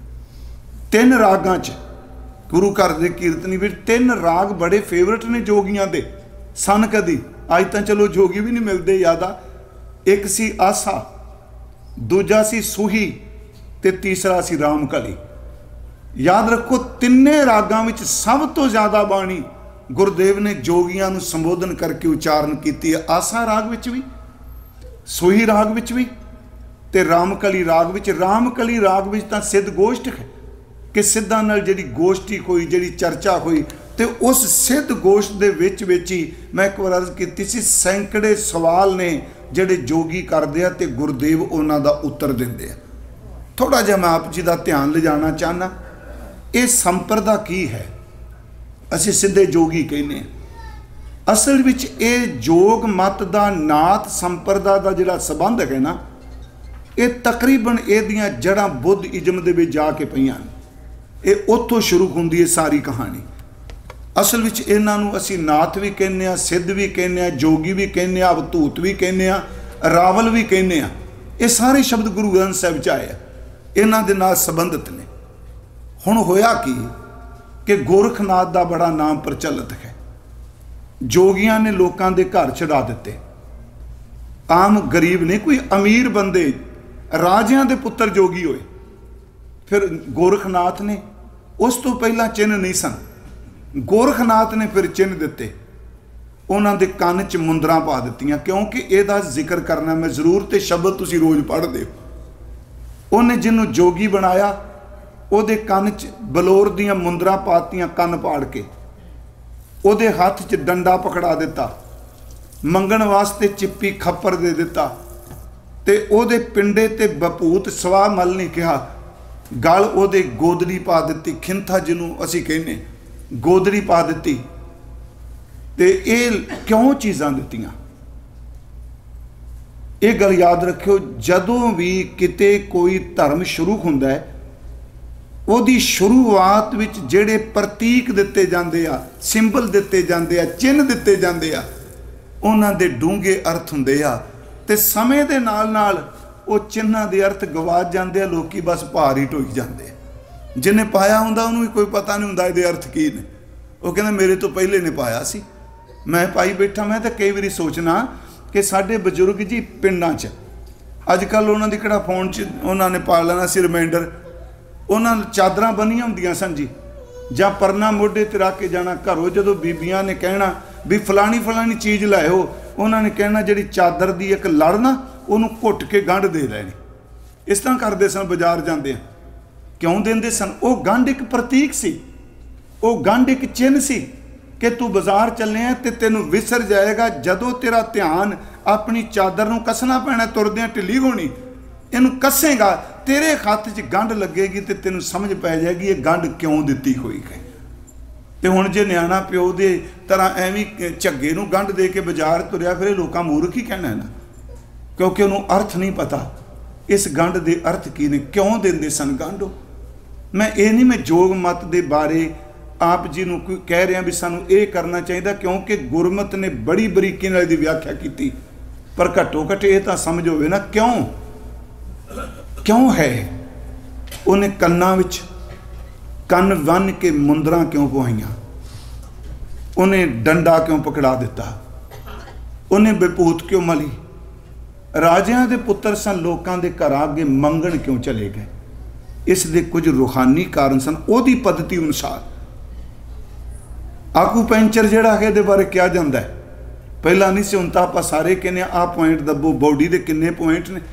तीन रागां च गुरु घर के कीर्तनी विच तीन राग बड़े फेवरेट ने जोगियां दे सन कदी, अज तो चलो जोगी भी नहीं मिलते ज़्यादा। एक सी आसा, दूजा सी सूही ते तीसरा सी रामकली। याद रखो तिन्ने रागां विच सब तो ज़्यादा बाणी गुरुदेव ने जोगियां नूं संबोधन करके उच्चारण की है। आसा राग विच भी, सूही राग विच भी ते रामकली राग विच। रामकली राग विच तां सिद्ध गोष्ठ है कि सिद्धां नाल जिहड़ी गोष्ठी होई, जिहड़ी चर्चा हुई, तो उस सिद्ध गोष्ठ दे विच विच ही मैं एक बार अर्ज कीती सी, सैकड़े सवाल ने जिहड़े जोगी करदे आ ते गुरुदेव उन्हां दा उत्तर दिंदे आ। थोड़ा जिहा मैं आप जी दा ध्यान ले जाना चाहना, ये संप्रदा की है, असीं सिद्धे जोगी कहने। असल विच ये जोग मत दा नाथ संप्रदा दा जिहड़ा संबंध है ना, ये तकरीबन इहदियां जड़ां बुद्ध इजम दे विच जाके पईआं ने। ये उत्थों शुरू हुंदी है सारी कहानी। असल विच इन्हां नूं असीं नाथ भी कहने आ, सिद्ध भी कहने आ, जोगी भी कहने आ, अवधूत भी कहने आ, रावल भी कहने आ। ये सारे शब्द गुरु ग्रंथ साहिब च आए आ, इन्हां दे नाल संबंधित ने। हुण होया की कि गोरखनाथ दा बड़ा नाम प्रचलित है। जोगियां ने लोकां दे घर चढ़ा दिते। आम गरीब ने, कोई अमीर बंदे राजियां दे पुत्र जोगी होए। फिर गोरखनाथ ने, उस तो पहला चिन्ह नहीं सन, गोरखनाथ ने फिर चिन्ह दिते। उन्हां दे कंन च मुंदरां पा दित्तियां, क्योंकि इहदा जिक्र करना मैं जरूर, ते शब्द तुसीं रोज़ पढ़दे हो। उन्हें जिन्हों जोगी बनाया ਉਹਦੇ ਕੰਨ 'ਚ ਬਲੋਰ ਦੀਆਂ ਮੁੰਦਰਾਂ ਪਾਤੀਆਂ, ਕੰਨ ਪਾੜ ਕੇ ਉਹਦੇ ਹੱਥ 'ਚ ਡੰਡਾ ਪਕੜਾ ਦਿੱਤਾ, ਮੰਗਣ ਵਾਸਤੇ ਚਿੱਪੀ ਖੱਪਰ ਦੇ ਦਿੱਤਾ, ਤੇ ਉਹਦੇ ਪਿੰਡੇ ਤੇ ਬਪੂਤ ਸਵਾ ਮਲ ਨਹੀਂ ਕਿਹਾ, ਗਲ ਉਹਦੇ ਗੋਦੜੀ ਪਾ ਦਿੱਤੀ, ਖਿੰਥਾ ਜਿਹਨੂੰ ਅਸੀਂ ਕਹਿੰਦੇ ਗੋਦੜੀ ਪਾ ਦਿੱਤੀ। ਤੇ ਇਹ ਕਿਉਂ ਚੀਜ਼ਾਂ ਦਿੱਤੀਆਂ? ਇਹ ਗੱਲ याद रखियो, ਜਦੋਂ ਵੀ ਕਿਤੇ ਕੋਈ ਧਰਮ शुरू ਹੁੰਦਾ है, ਉਹਦੀ शुरुआत ਵਿੱਚ ਜਿਹੜੇ ਪ੍ਰਤੀਕ ਦਿੱਤੇ ਜਾਂਦੇ ਆ, ਸਿੰਬਲ ਦਿੱਤੇ ਜਾਂਦੇ ਆ, ਚਿੰਨ੍ਹ ਦਿੱਤੇ ਜਾਂਦੇ ਆ, ਉਹਨਾਂ ਦੇ ਡੂੰਘੇ ਅਰਥ ਹੁੰਦੇ ਆ। ਤੇ ਸਮੇਂ ਦੇ ਨਾਲ ਨਾਲ ਉਹ ਚਿੰਨ੍ਹਾਂ ਦੇ ਅਰਥ ਗਵਾਚ ਜਾਂਦੇ ਆ, ਲੋਕੀ ਬਸ ਭਾਰ ਹੀ ਢੋਈ ਜਾਂਦੇ ਆ। ਜਿਹਨੇ ਪਾਇਆ ਹੁੰਦਾ ਉਹਨੂੰ ਵੀ ਕੋਈ ਪਤਾ ਨਹੀਂ ਹੁੰਦਾ ਇਹਦੇ ਅਰਥ ਕੀ ਨੇ। ਉਹ ਕਹਿੰਦਾ ਮੇਰੇ ਤੋਂ ਪਹਿਲੇ ਨੇ ਪਾਇਆ ਸੀ, ਮੈਂ ਪਾਈ ਬੈਠਾ। ਮੈਂ ਤਾਂ ਕਈ ਵਾਰੀ ਸੋਚਣਾ ਕਿ ਸਾਡੇ ਬਜ਼ੁਰਗ ਜੀ ਪਿੰਡਾਂ 'ਚ ਅੱਜ ਕੱਲ੍ਹ ਉਹਨਾਂ ਦੀ ਕਿਹੜਾ ਫੋਨ 'ਚ ਉਹਨਾਂ ਨੇ ਪਾ ਲੈਣਾ ਸੀ ਰਿਮਾਈਂਡਰ, ਉਹਨਾਂ ਚਾਦਰਾਂ ਬੰਨੀਆਂ ਹੁੰਦੀਆਂ ਸਨ ਜੀ, ਜਾਂ ਪਰਨਾ ਮੋਢੇ ਤੇ ਰੱਖ ਕੇ ਜਾਣਾ। ਘਰੋਂ ਜਦੋਂ ਬੀਬੀਆਂ ਨੇ ਕਹਿਣਾ ਵੀ ਫਲਾਣੀ ਫਲਾਣੀ ਚੀਜ਼ ਲਾਇਓ, ਉਹਨਾਂ ਨੇ ਕਹਿਣਾ ਜਿਹੜੀ ਚਾਦਰ ਦੀ ਇੱਕ ਲੜ ਨਾ ਉਹਨੂੰ ਘੁੱਟ ਕੇ ਗੰਢ ਦੇ ਲੈਣੀ। ਇਸ ਤਰ੍ਹਾਂ ਕਰਦੇ ਸਨ ਬਾਜ਼ਾਰ ਜਾਂਦੇ ਆ। ਕਿਉਂ ਦਿੰਦੇ ਸਨ? ਉਹ ਗੰਢ ਇੱਕ ਪ੍ਰਤੀਕ ਸੀ, ਉਹ ਗੰਢ ਇੱਕ ਚਿੰਨ੍ਹ ਸੀ ਕਿ ਤੂੰ ਬਾਜ਼ਾਰ ਚੱਲਿਆ ਤੇ ਤੈਨੂੰ ਵਿਸਰ ਜਾਏਗਾ। ਜਦੋਂ ਤੇਰਾ ਧਿਆਨ ਆਪਣੀ ਚਾਦਰ ਨੂੰ ਕੱਸਣਾ ਪੈਣਾ, ਤੁਰਦਿਆਂ ਢਿੱਲੀ ਹੋਣੀ, ਇਹਨੂੰ ਕੱਸੇਗਾ, ਤੇਰੇ ਹੱਥ 'ਚ ਗੰਢ ਲੱਗੇਗੀ ਤੇ ਤੈਨੂੰ ਸਮਝ ਪੈ ਜਾਏਗੀ ਇਹ ਗੰਢ ਕਿਉਂ ਦਿੱਤੀ ਹੋਈ ਹੈ। ਤੇ ਹੁਣ ਜੇ ਨਿਆਣਾ ਪਿਓ ਦੇ ਤਰ੍ਹਾਂ ਐਵੇਂ ਝੱਗੇ ਨੂੰ ਗੰਢ ਦੇ ਕੇ ਬਾਜ਼ਾਰ ਤੁਰਿਆ ਫਿਰੇ, ਲੋਕਾਂ ਮੂਰਖ ਹੀ ਕਹਿਣਾ ਨਾ, ਕਿਉਂਕਿ ਉਹਨੂੰ ਅਰਥ ਨਹੀਂ ਪਤਾ ਇਸ ਗੰਢ ਦੇ ਅਰਥ ਕੀ ਨੇ, ਕਿਉਂ ਦਿੰਦੇ ਸਨ ਗੰਢ। ਮੈਂ ਇਹ ਨਹੀਂ ਮੈਂ ਜੋਗ ਮਤ ਦੇ ਬਾਰੇ ਆਪ ਜੀ ਨੂੰ ਕੋਈ ਕਹਿ ਰਿਹਾ ਵੀ ਸਾਨੂੰ ਇਹ ਕਰਨਾ ਚਾਹੀਦਾ, ਕਿਉਂਕਿ ਗੁਰਮਤ ਨੇ ਬੜੀ ਬਰੀਕੀ ਨਾਲ ਇਹਦੀ ਵਿਆਖਿਆ ਕੀਤੀ। ਪਰ ਘੱਟੋ ਘੱਟ ਇਹ ਤਾਂ ਸਮਝ ਹੋਵੇ ਨਾ ਕਿਉਂ ਕਿਉਂ ਹੈ। ਉਹਨੇ ਕੰਨਾਂ ਵਿੱਚ ਕੰਨ ਬੰਨ੍ਹ ਕੇ ਮੁੰਦਰਾਂ ਕਿਉਂ ਪਵਾਈਆਂ, ਉਹਨੇ ਡੰਡਾ ਕਿਉਂ ਪਕੜਾ ਦਿੱਤਾ, ਉਹਨੇ ਵਿਭੂਤ ਕਿਉਂ ਮਲੀ। ਰਾਜਿਆਂ ਦੇ ਪੁੱਤਰ ਸਨ, ਲੋਕਾਂ ਦੇ ਘਰਾਂ ਅੱਗੇ ਮੰਗਣ ਕਿਉਂ ਚਲੇ ਗਏ। ਇਸ ਦੇ ਕੁਝ ਰੂਹਾਨੀ ਕਾਰਨ ਸਨ ਉਹਦੀ ਪद्धਤੀ ਅਨੁਸਾਰ। ਆਕੂ ਪੈਂਚਰ ਜਿਹੜਾ ਹੈ ਇਹਦੇ ਬਾਰੇ ਕਿਹਾ ਜਾਂਦਾ ਹੈ, ਪਹਿਲਾਂ ਨਹੀਂ ਸੀ, ਹੁਣ ਤਾਂ ਆਪਾਂ ਸਾਰੇ ਕਹਿੰਦੇ ਆਹ ਪੁਆਇੰਟ ਦੱਬੋ, ਬੋਡੀ ਦੇ ਕਿੰਨੇ ਪੁਆਇੰਟ ਨੇ।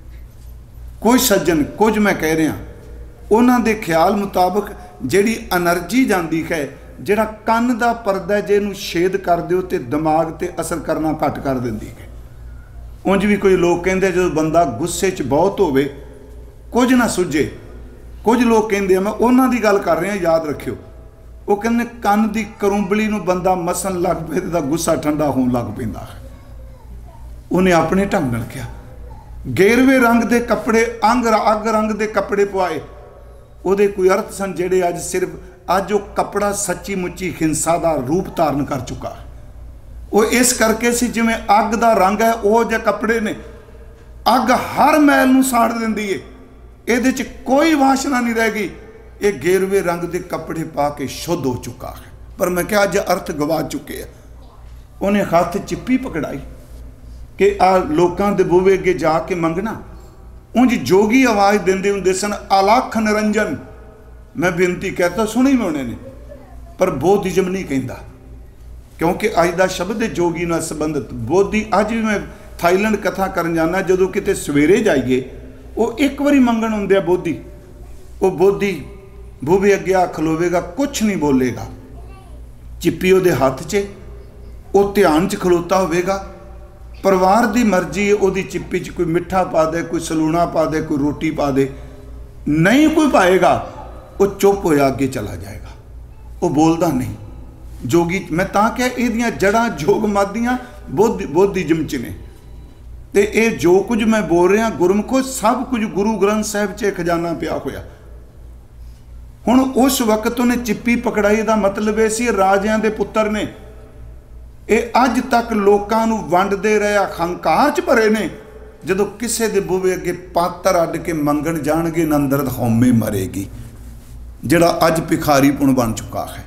ਕੁਝ ਸੱਜਣ, ਕੁਝ ਮੈਂ ਕਹਿ ਰਿਹਾ, ਉਹਨਾਂ ਦੇ ਖਿਆਲ ਮੁਤਾਬਕ ਜਿਹੜੀ ਐਨਰਜੀ ਜਾਂਦੀ ਹੈ, ਜਿਹੜਾ ਕੰਨ ਦਾ ਪਰਦਾ ਜੇ ਇਹਨੂੰ ਛੇਦ ਕਰ ਦਿਓ ਤੇ ਦਿਮਾਗ ਤੇ ਅਸਰ ਕਰਨਾ ਘੱਟ ਕਰ ਦਿੰਦੀ ਹੈ। ਉਂਝ ਵੀ ਕੋਈ ਲੋਕ ਕਹਿੰਦੇ ਜਦੋਂ ਬੰਦਾ ਗੁੱਸੇ 'ਚ ਬਹੁਤ ਹੋਵੇ ਕੁਝ ਨਾ ਸੁੱਝੇ, ਕੁਝ ਲੋਕ ਕਹਿੰਦੇ ਆ, ਮੈਂ ਉਹਨਾਂ ਦੀ ਗੱਲ ਕਰ ਰਿਹਾ, ਯਾਦ ਰੱਖਿਓ। ਉਹ ਕਹਿੰਦੇ ਕੰਨ ਦੀ ਕਰੂੰਬਲੀ ਨੂੰ ਬੰਦਾ ਮਸਣ ਲੱਗ ਪਏ ਤਾਂ ਗੁੱਸਾ ਠੰਡਾ ਹੋਣ ਲੱਗ ਪੈਂਦਾ ਹੈ। ਉਹਨੇ ਆਪਣੇ ਢੰਗ ਨਾਲ ਕਿਹਾ। ਗੇਰਵੇਂ ਰੰਗ ਦੇ ਕੱਪੜੇ, ਅੰਗ ਅੱਗ ਰੰਗ ਦੇ ਕੱਪੜੇ ਪਵਾਏ, ਉਹਦੇ ਕੋਈ ਅਰਥ ਸਨ ਜਿਹੜੇ ਅੱਜ ਸਿਰਫ ਅੱਜ ਉਹ ਕੱਪੜਾ ਸੱਚੀ ਮੁੱਚੀ ਹਿੰਸਾ ਦਾ ਰੂਪ ਧਾਰਨ ਕਰ ਚੁੱਕਾ। ਉਹ ਇਸ ਕਰਕੇ ਸੀ ਜਿਵੇਂ ਅੱਗ ਦਾ ਰੰਗ ਹੈ, ਉਹ ਜਿਹੇ ਕੱਪੜੇ ਨੇ। ਅੱਗ ਹਰ ਮੈਲ ਨੂੰ ਸਾੜ ਦਿੰਦੀ ਏ, ਇਹਦੇ 'ਚ ਕੋਈ ਵਾਸ਼ਨਾ ਨਹੀਂ ਰਹਿ ਗਈ। ਇਹ ਗੇਰਵੇਂ ਰੰਗ ਦੇ ਕੱਪੜੇ ਪਾ ਕੇ ਸ਼ੁੱਧ ਹੋ ਚੁੱਕਾ ਹੈ। ਪਰ ਮੈਂ ਕਿਹਾ ਅੱਜ ਅਰਥ ਗਵਾ ਚੁੱਕੇ ਆ। ਉਹਨੇ ਹੱਥ ਚਿੱਪੀ ਪਕੜਾਈ ਕਿ ਆ ਲੋਕਾਂ ਦੇ ਬੂਹੇ ਅੱਗੇ ਜਾ ਕੇ ਮੰਗਣਾ। ਉਂਝ ਜੋਗੀ ਆਵਾਜ਼ ਦਿੰਦੇ ਹੁੰਦੇ ਸਨ, ਅਲਖ ਨਿਰੰਜਨ। ਮੈਂ ਬੇਨਤੀ ਕਰਤਾ, ਸੁਣੀ ਮੈਂ ਉਹਨੇ ਨੇ, ਪਰ ਬੋਧਿਜ਼ਮ ਨਹੀਂ ਕਹਿੰਦਾ, ਕਿਉਂਕਿ ਅੱਜ ਦਾ ਸ਼ਬਦ ਹੈ ਜੋਗੀ ਨਾਲ ਸੰਬੰਧਿਤ। ਬੋਧੀ, ਅੱਜ ਵੀ ਮੈਂ ਥਾਈਲੈਂਡ ਕਥਾ ਕਰਨ ਜਾਣਾ, ਜਦੋਂ ਕਿਤੇ ਸਵੇਰੇ ਜਾਈਏ ਉਹ ਇੱਕ ਵਾਰੀ ਮੰਗਣ ਹੁੰਦੇ ਆ ਬੋਧੀ। ਉਹ ਬੋਧੀ ਬੂਹੇ ਅੱਗੇ ਆ ਖਲੋਵੇਗਾ, ਕੁਛ ਨਹੀਂ ਬੋਲੇਗਾ, ਚਿੱਪੀ ਉਹਦੇ ਹੱਥ 'ਚ, ਉਹ ਧਿਆਨ 'ਚ ਖਲੋਤਾ ਹੋਵੇਗਾ। ਪਰਿਵਾਰ ਦੀ ਮਰਜ਼ੀ, ਉਹਦੀ ਚਿੱਪੀ 'ਚ ਕੋਈ ਮਿੱਠਾ ਪਾ ਦੇ, ਕੋਈ ਸਲੂਣਾ ਪਾ ਦੇ, ਕੋਈ ਰੋਟੀ ਪਾ ਦੇ, ਨਹੀਂ ਕੋਈ ਪਾਏਗਾ, ਉਹ ਚੁੱਪ ਹੋਇਆ ਅੱਗੇ ਚਲਾ ਜਾਏਗਾ, ਉਹ ਬੋਲਦਾ ਨਹੀਂ। ਜੋਗੀ, ਮੈਂ ਤਾਂ ਕਿਹਾ ਇਹਦੀਆਂ ਜੜ੍ਹਾਂ ਜੋਗ ਮਤ ਦੀਆਂ ਬੋਧੀ ਬੋਧਿਜ਼ਮ 'ਚ ਨੇ। ਤੇ ਇਹ ਜੋ ਕੁਝ ਮੈਂ ਬੋਲ ਰਿਹਾ ਗੁਰਮੁਖੋ, ਸਭ ਕੁਝ ਗੁਰੂ ਗ੍ਰੰਥ ਸਾਹਿਬ 'ਚ ਖਜ਼ਾਨਾ ਪਿਆ ਹੋਇਆ। ਹੁਣ ਉਸ ਵਕਤ ਉਹਨੇ ਚਿੱਪੀ ਪਕੜਾਈ ਦਾ ਮਤਲਬ ਇਹ ਸੀ ਰਾਜਿਆਂ ਦੇ ਪੁੱਤਰ ਨੇ, ਇਹ ਅੱਜ ਤੱਕ ਲੋਕਾਂ ਨੂੰ ਵੰਡਦੇ ਰਹੇ, ਹੰਕਾਰ 'ਚ ਭਰੇ ਨੇ। ਜਦੋਂ ਕਿਸੇ ਦੇ ਬੂਹੇ ਅੱਗੇ ਪਾਤਰ ਅੱਡ ਕੇ ਮੰਗਣ ਜਾਣਗੇ, ਨੰਦਰ ਹਉਮੈ ਮਰੇਗੀ, ਜਿਹੜਾ ਅੱਜ ਭਿਖਾਰੀ ਪੁਣ ਬਣ ਚੁੱਕਾ ਹੈ।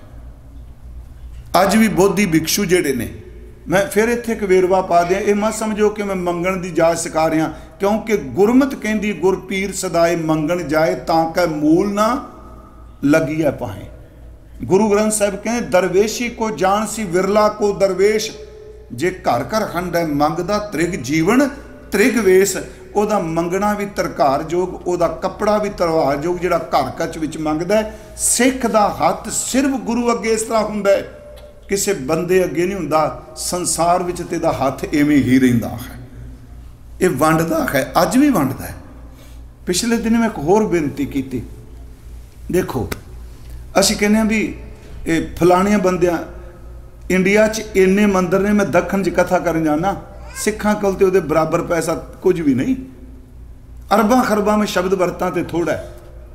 ਅੱਜ ਵੀ ਬੋਧੀ ਭਿਕਸ਼ੂ ਜਿਹੜੇ ਨੇ, ਮੈਂ ਫਿਰ ਇੱਥੇ ਇੱਕ ਵੇਰਵਾ ਪਾ ਦਿਆਂ, ਇਹ ਮਤ ਸਮਝੋ ਕਿ ਮੈਂ ਮੰਗਣ ਦੀ ਜਾਚ ਸਿਖਾ ਰਿਹਾ, ਕਿਉਂਕਿ ਗੁਰਮਤ ਕਹਿੰਦੀ ਗੁਰ ਪੀਰ ਸਦਾਏ ਮੰਗਣ ਜਾਏ ਤਾਂ ਕਿ ਮੂਲ ਨਾ ਲੱਗੀਐ ਪਾਹੇ। ਗੁਰੂ ਗ੍ਰੰਥ ਸਾਹਿਬ ਕਹਿੰਦੇ ਦਰਵੇਸ਼ੀ ਕੋ ਜਾਣ ਸੀ ਵਿਰਲਾ ਕੋ ਦਰਵੇਸ਼। ਜੇ ਘਰ ਘਰ ਖੰਡ ਹੈ ਮੰਗਦਾ ਤ੍ਰਿਗ ਜੀਵਨ ਤ੍ਰਿਗ ਵੇਸ। ਉਹਦਾ ਮੰਗਣਾ ਵੀ ਤਰਕਾਰਯੋਗ, ਉਹਦਾ ਕੱਪੜਾ ਵੀ ਤਰਵਾਰਯੋਗ, ਜਿਹੜਾ ਘਰ ਕੱਚ ਵਿੱਚ ਮੰਗਦਾ। ਸਿੱਖ ਦਾ ਹੱਥ ਸਿਰਫ ਗੁਰੂ ਅੱਗੇ ਇਸ ਤਰ੍ਹਾਂ ਹੁੰਦਾ ਹੈ, ਕਿਸੇ ਬੰਦੇ ਅੱਗੇ ਨਹੀਂ ਹੁੰਦਾ। ਸੰਸਾਰ ਵਿੱਚ ਤੇ ਦਾ ਹੱਥ ਐਵੇਂ ਹੀ ਰਹਿੰਦਾ ਹੈ, ਇਹ ਵੰਡਦਾ ਹੈ, ਅੱਜ ਵੀ ਵੰਡਦਾ ਹੈ। ਪਿਛਲੇ ਦਿਨ ਮੈਂ ਇੱਕ ਹੋਰ ਬੇਨਤੀ ਕੀਤੀ। ਦੇਖੋ ਅਸੀਂ ਕਹਿੰਦੇ ਹਾਂ ਵੀ ਇਹ ਫਲਾਣੀਆਂ ਬੰਦਿਆਂ, ਇੰਡੀਆ 'ਚ ਇੰਨੇ ਮੰਦਰ ਨੇ, ਮੈਂ ਦੱਖਣ 'ਚ ਕਥਾ ਕਰਨ ਜਾਣਾ, ਸਿੱਖਾਂ ਕੋਲ ਤੇ ਉਹਦੇ ਬਰਾਬਰ ਪੈਸਾ ਕੁਝ ਵੀ ਨਹੀਂ। ਅਰਬਾਂ ਖਰਬਾਂ ਵਿੱਚ ਸ਼ਬਦ ਵਰਤਾਂ ਤੇ ਥੋੜਾ ਹੈ।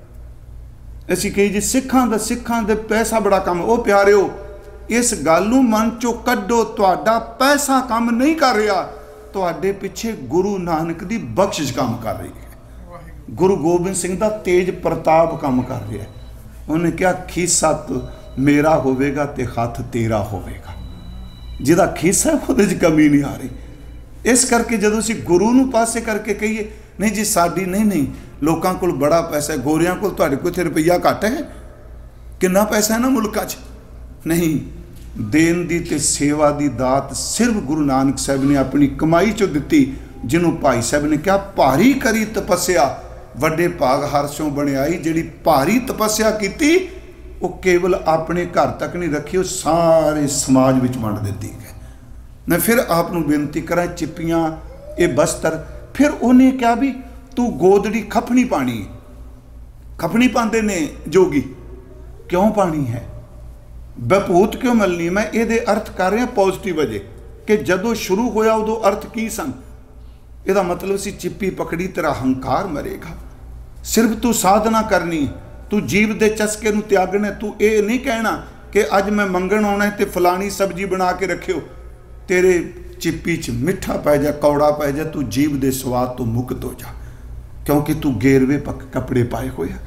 ਅਸੀਂ ਕਹੀ ਜੀ ਸਿੱਖਾਂ ਦਾ, ਸਿੱਖਾਂ ਦੇ ਪੈਸਾ ਬੜਾ ਕੰਮ। ਉਹ ਪਿਆਰਿਓ, ਇਸ ਗੱਲ ਨੂੰ ਮਨ 'ਚੋਂ ਕੱਢੋ, ਤੁਹਾਡਾ ਪੈਸਾ ਕੰਮ ਨਹੀਂ ਕਰ ਰਿਹਾ, ਤੁਹਾਡੇ ਪਿੱਛੇ ਗੁਰੂ ਨਾਨਕ ਦੀ ਬਖਸ਼ਿਸ਼ ਕੰਮ ਕਰ ਰਹੀ ਹੈ। ਗੁਰੂ ਗੋਬਿੰਦ ਸਿੰਘ ਦਾ ਤੇਜ ਪ੍ਰਤਾਪ ਕੰਮ ਕਰ ਰਿਹਾ। ਉਹਨੇ ਕਿਹਾ ਖੀਸਾ ਮੇਰਾ ਹੋਵੇਗਾ ਤੇ ਹੱਥ ਤੇਰਾ ਹੋਵੇਗਾ। ਜਿਹਦਾ ਖੀਸਾ ਉਹਦੇ 'ਚ ਕਮੀ ਨਹੀਂ ਆ ਰਹੀ। ਇਸ ਕਰਕੇ ਜਦੋਂ ਅਸੀਂ ਗੁਰੂ ਨੂੰ ਪਾਸੇ ਕਰਕੇ ਕਹੀਏ ਨਹੀਂ ਜੀ ਸਾਡੀ ਨਹੀਂ ਨਹੀਂ, ਲੋਕਾਂ ਕੋਲ ਬੜਾ ਪੈਸਾ ਹੈ, ਗੋਰਿਆਂ ਕੋਲ ਤੁਹਾਡੇ ਕੋਲ ਇੱਥੇ ਰੁਪਈਆ ਘੱਟ ਹੈ, कितना पैसा है ना मुल्क च नहीं। देन दी ते सेवा दी दात सिर्फ गुरु नानक साहब ने अपनी कमाई चो दिती, जिन्हों भाई साहब ने कहा भारी करी तपस्या वड्डे भाग हरसों बनियाई। जिहड़ी भारी तपस्या की वो केवल अपने घर तक नहीं रखी, वो सारे समाज में वंड दी गई। मैं फिर आपनों बेनती करा चिप्पियाँ ये बस्तर, फिर उन्हें क्या भी तू गोदड़ी खपनी पानी, खपनी पाते ने जोगी क्यों पानी है, बभूत क्यों मिलनी। मैं ये अर्थ कर रहा पॉजिटिव अजे कि जदों शुरू होया उदों अर्थ की सन। यदा मतलब सी चिप्पी पकड़ी तेरा हंकार मरेगा। सिर्फ तू साधना करनी, तू जीव दे चस्के नूं त्यागना। तू ये नहीं कहना कि अज मैं मंगण आना है तो फलानी सब्जी बना के रखियो, तेरे चिप्पी च मिठा पै जा कौड़ा पै जा, तू जीव दे स्वाद तो मुक्त हो जा, क्योंकि तू गेरवे पक कपड़े पाए होया।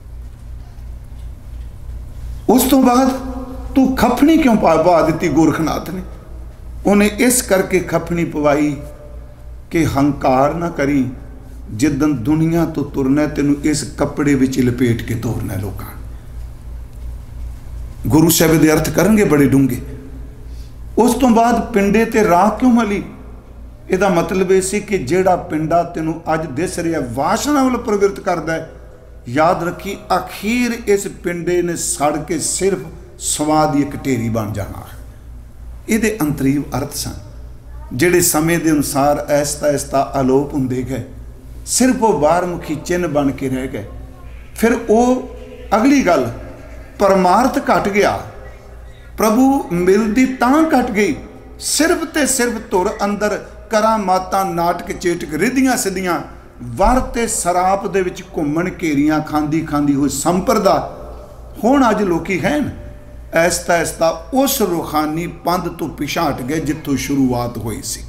उस तो बाद तू खपनी क्यों पा पा दी गोरखनाथ ने, उन्हें इस करके खपनी पवाई कि हंकार ना करी, जिदन दुनिया तो तुरना तेन इस कपड़े विच लपेट के तोरना। लोग गुरु साहब के अर्थ करेंगे बड़े डूंगे। उस तो बाद पिंडे ते राह क्यों मली, यदा मतलब ये सी कि जेड़ा पिंडा तेनों अज दिस रहा वासना वाल प्रवृत्त करता है, याद रखी आखिर इस पिंडे ने सड़ के सिर्फ स्वाद की एक ढेरी बन जाना है। ये अंतरीव अर्थ सन जेड़े समय के अनुसार ऐसता ऐसता अलोप होंदे गए, सिर्फ वो बाहरमुखी चिन्ह बन के रह गए। फिर वो अगली गल परमार्थ घट गया, प्रभु मिलती तां घट गई, सिर्फ ते सिर्फ धुर अंदर करामातां नाटक चेटक रिधियां सिद्धियां वर ते सराप दे विच घुमण घेरियां खांदी खांदी हुई संप्रदा हुण अज लोकी हैं ऐसता ऐसता उस रूहानी पंध तो पिछा हट गए जिथों शुरुआत हुई सी।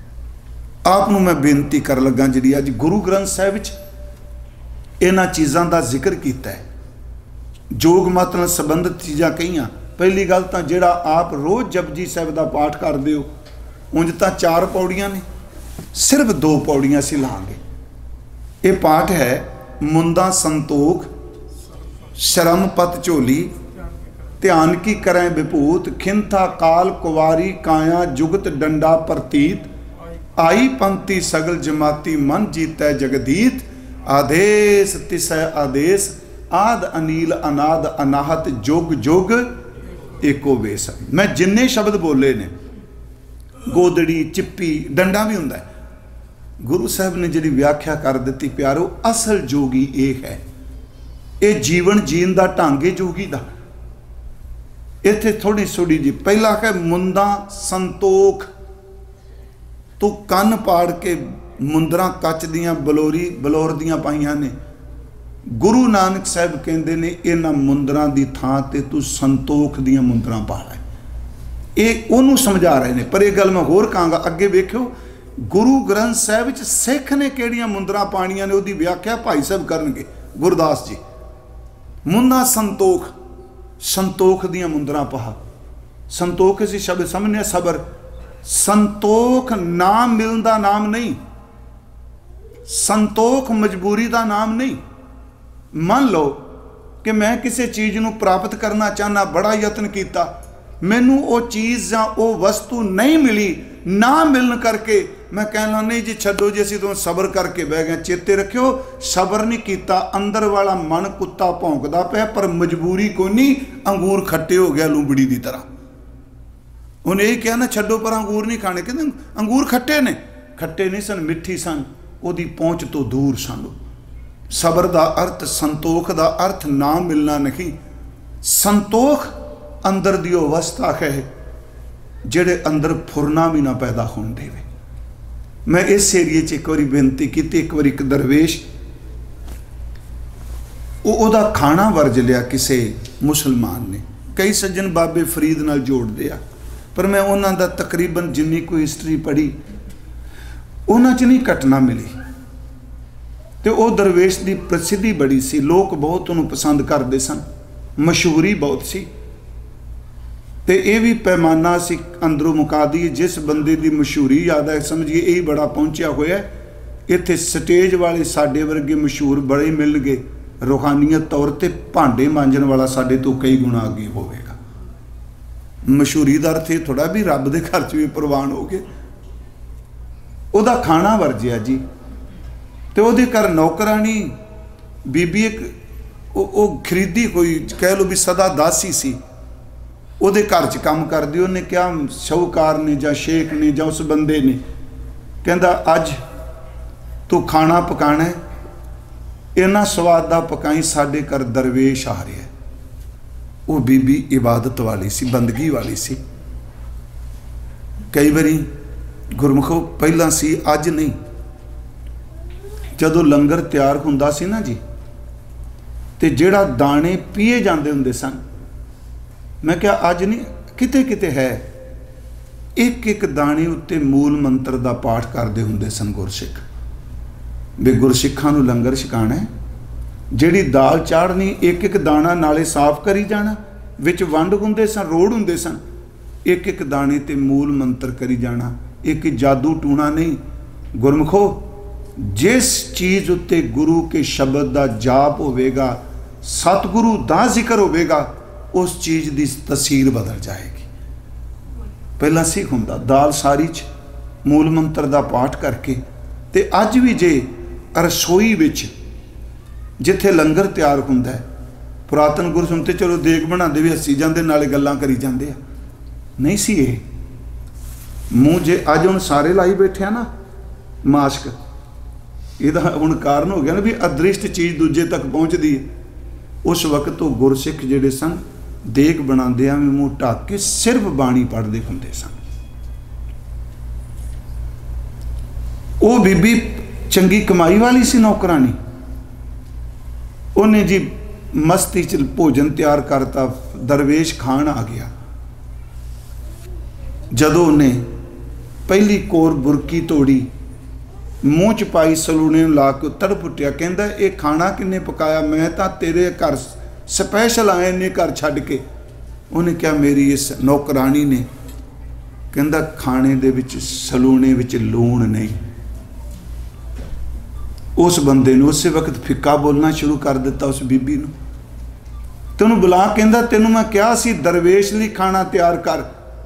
आपनों मैं बेनती कर लगा जी अज गुरु ग्रंथ साहिब विच इन्हां चीज़ां दा जिक्र कीता है, जोग मत नाल संबंधित चीज़ां कहीआं। पहली गल तां जिहड़ा आप रोज़ जपजी साहिब दा पाठ करदे हो, उंज तां चार पौड़ियां ने, सिर्फ दो पौड़ियां असीं लांगे। ये पाठ है मुंदा संतोख शरम पत झोली, ध्यान की करें विभूत, खिंथा काल कुवारी काया जुगत डंडा प्रतीत, आई पंक्ति सगल जमाती मन जीतै जगदीत, आदेश तिसै आदेश आद अनील अनाद अनाहत जोग जोग एको वेस। मैं जिन्ने शब्द बोले ने गोदड़ी चिप्पी डंडा भी हुंदा है, गुरु साहब ने जी व्याख्या कर दी प्यारो, असल जोगी ये है, ये जीवन जीन का ढंग है जोगी का। इत्थे थोड़ी थोड़ी जी पहला है मुंदा संतोख, तो कन पाड़ के मुंदरा कच दियां बलोरी बलौर दियां पाइयां ने। गुरु नानक साहब कहते ने इन्हां मुंदरां दी थां ते तू संतोख दियां मुंदरां पा लै। ये उन्होंने समझा रहे हैं, पर यह गल मैं होर कहांगा अगे वेखियो गुरु ग्रंथ साहिब विच सिख ने किहड़ियां मुंदरां पाणियां ने उहदी व्याख्या भाई साहब करनगे गुरदास जी। मुंदा संतोख, संतोख दियां मुंदरां पा। संतोख असीं शब्द समझने सबर, संतोख नाम मिलण दा नाम नहीं, संतोख मजबूरी का नाम नहीं। मान लो कि मैं किसी चीज़ नूं प्राप्त करना चाहना, बड़ा यत्न किया, मैनू वो चीज़ या वो वस्तु नहीं मिली, ना मिलन करके मैं कहना नहीं जी छड्डो जी असीं तो सबर करके बह गए। चेते रखियो सबर नहीं किया, अंदर वाला मन कुत्ता भौंकदा पिया, पर मजबूरी कोई नहीं, अंगूर खट्टे हो गया लूंबड़ी की तरह। उन्हें यही कहा ना छड्डो पर अंगूर नहीं खाने, कहते अंगूर खट्टे ने, खट्टे नहीं सन, मिठी सन, उहदी पहुँच तो दूर सन। सबर का अर्थ, संतोख का अर्थ ना मिलना नहीं। संतोख अंदर दी अवस्था है जेड़े अंदर फुरना भी ना पैदा होने देवे। मैं इस एरिए च एक बार बेनती की, एक बार एक दरवेश ओदा खाना वर्ज लिया किसी मुसलमान ने, कई सज्जन बाबे फरीद नाल जोड़ दिया, पर मैं उन्हां दा तकरीबन जिन्नी कोई हिस्टरी पढ़ी उन्हां च नहीं घटना मिली। तो वह दरवेश की प्रसिद्धि बड़ी सी, लोग बहुत उन्होंने पसंद करते सन, मशहूरी बहुत सी। तो यह भी पैमाना असी अंदरों मुका दी, जिस बंदे की मशहूरी याद है समझिए यही बड़ा पहुँचा होया। इत्थे स्टेज वाले साडे वर्गे मशहूर बड़े मिल गए, रूहानीयत तौर पर भांडे मांजन वाला साडे तो कई गुणा अगे होवेगा। मशहूरी का अर्थ ये थोड़ा भी रब के घर च भी प्रवान हो गए। उहदा खाना वरजिया जी, तो उहदे घर नौकरानी बीबी एक वो खरीदी कोई कह लो भी सदा दासी सी, उहदे घर च काम करदी। उन्हें क्या शाहूकार ने जां शेख ने जां उस बंदे ने कहंदा अज तू खाना पकाना है, इन्ना स्वाद दा पकाई, साडे घर दरवेश आ रहा है। वो बीबी इबादत वाली सी, बंदगी वाली सी। कई बारी गुरमुखो पहला सी, अज नहीं। जदों लंगर तैयार हुंदा सी ना जी, ते जिहड़ा दाने पीए जाते हुंदे सन, मैं क्या अज नहीं, किते किते है, एक एक दाने उत्ते मूल मंत्र दा पाठ करते हुंदे सन गुरसिख। भी गुरसिखां नूं लंगर छकाना है, जिहड़ी दाल चाढ़नी एक एक दाना नाले साफ करी जाना, विच वंड हुंदे सन, रोड़ हुंदे सन, एक एक दाने ते मूल मंत्र करी जाना, एक जादू टूना नहीं। गुरमुखो जिस चीज़ उत्ते गुरु के शब्द दा जाप होवेगा, सतगुरु दा जिक्र होवेगा, उस चीज़ दी तसीर बदल जाएगी। पहला सिख हुंदा दाल सारी च मूल मंत्र दा पाठ करके, ते अज भी जे रसोई विच जिथे लंगर तैयार हुंदा है, पुरातन गुरु सुनते चलो देग बनाते भी हसी जाते, नाले गल्लां करी जाते हैं, नहीं सी ये मूँह जे अज हुण सारे लाई बैठे ना मास्क, इहदा हुण कारण हो गया ना भी अदृष्ट चीज़ दूजे तक पहुँचती है। उस वक्त तो गुरसिख जिहड़े सन देग बनाते भी मूँह ढक के सिर्फ बाणी पढ़ते हुंदे सन। वो बीबी चंगी कमाई वाली सी नौकरानी, उन्हें जी मस्ती च भोजन तैयार करता, दरवेश खान आ गया। जदों उन्हें पहली कोर बुरकी तोड़ी, मूँह च पाई, सलूने ला के तड़प उठिया, कहंदा ये खाना किन्ने पकाया, मैं तो तेरे घर स्पैशल आए ने घर छड्ड के। उन्हें क्या मेरी इस नौकरानी ने, कहंदा खाने दे विच सलूने विच लूण नहीं। उस बंदे ने उस वक्त फिक्का बोलना शुरू कर दिता उस बीबी नूं, ते उन्हें बुला कहंदा तेनों मैं क्या सी दरवेश लई खाना तैयार कर,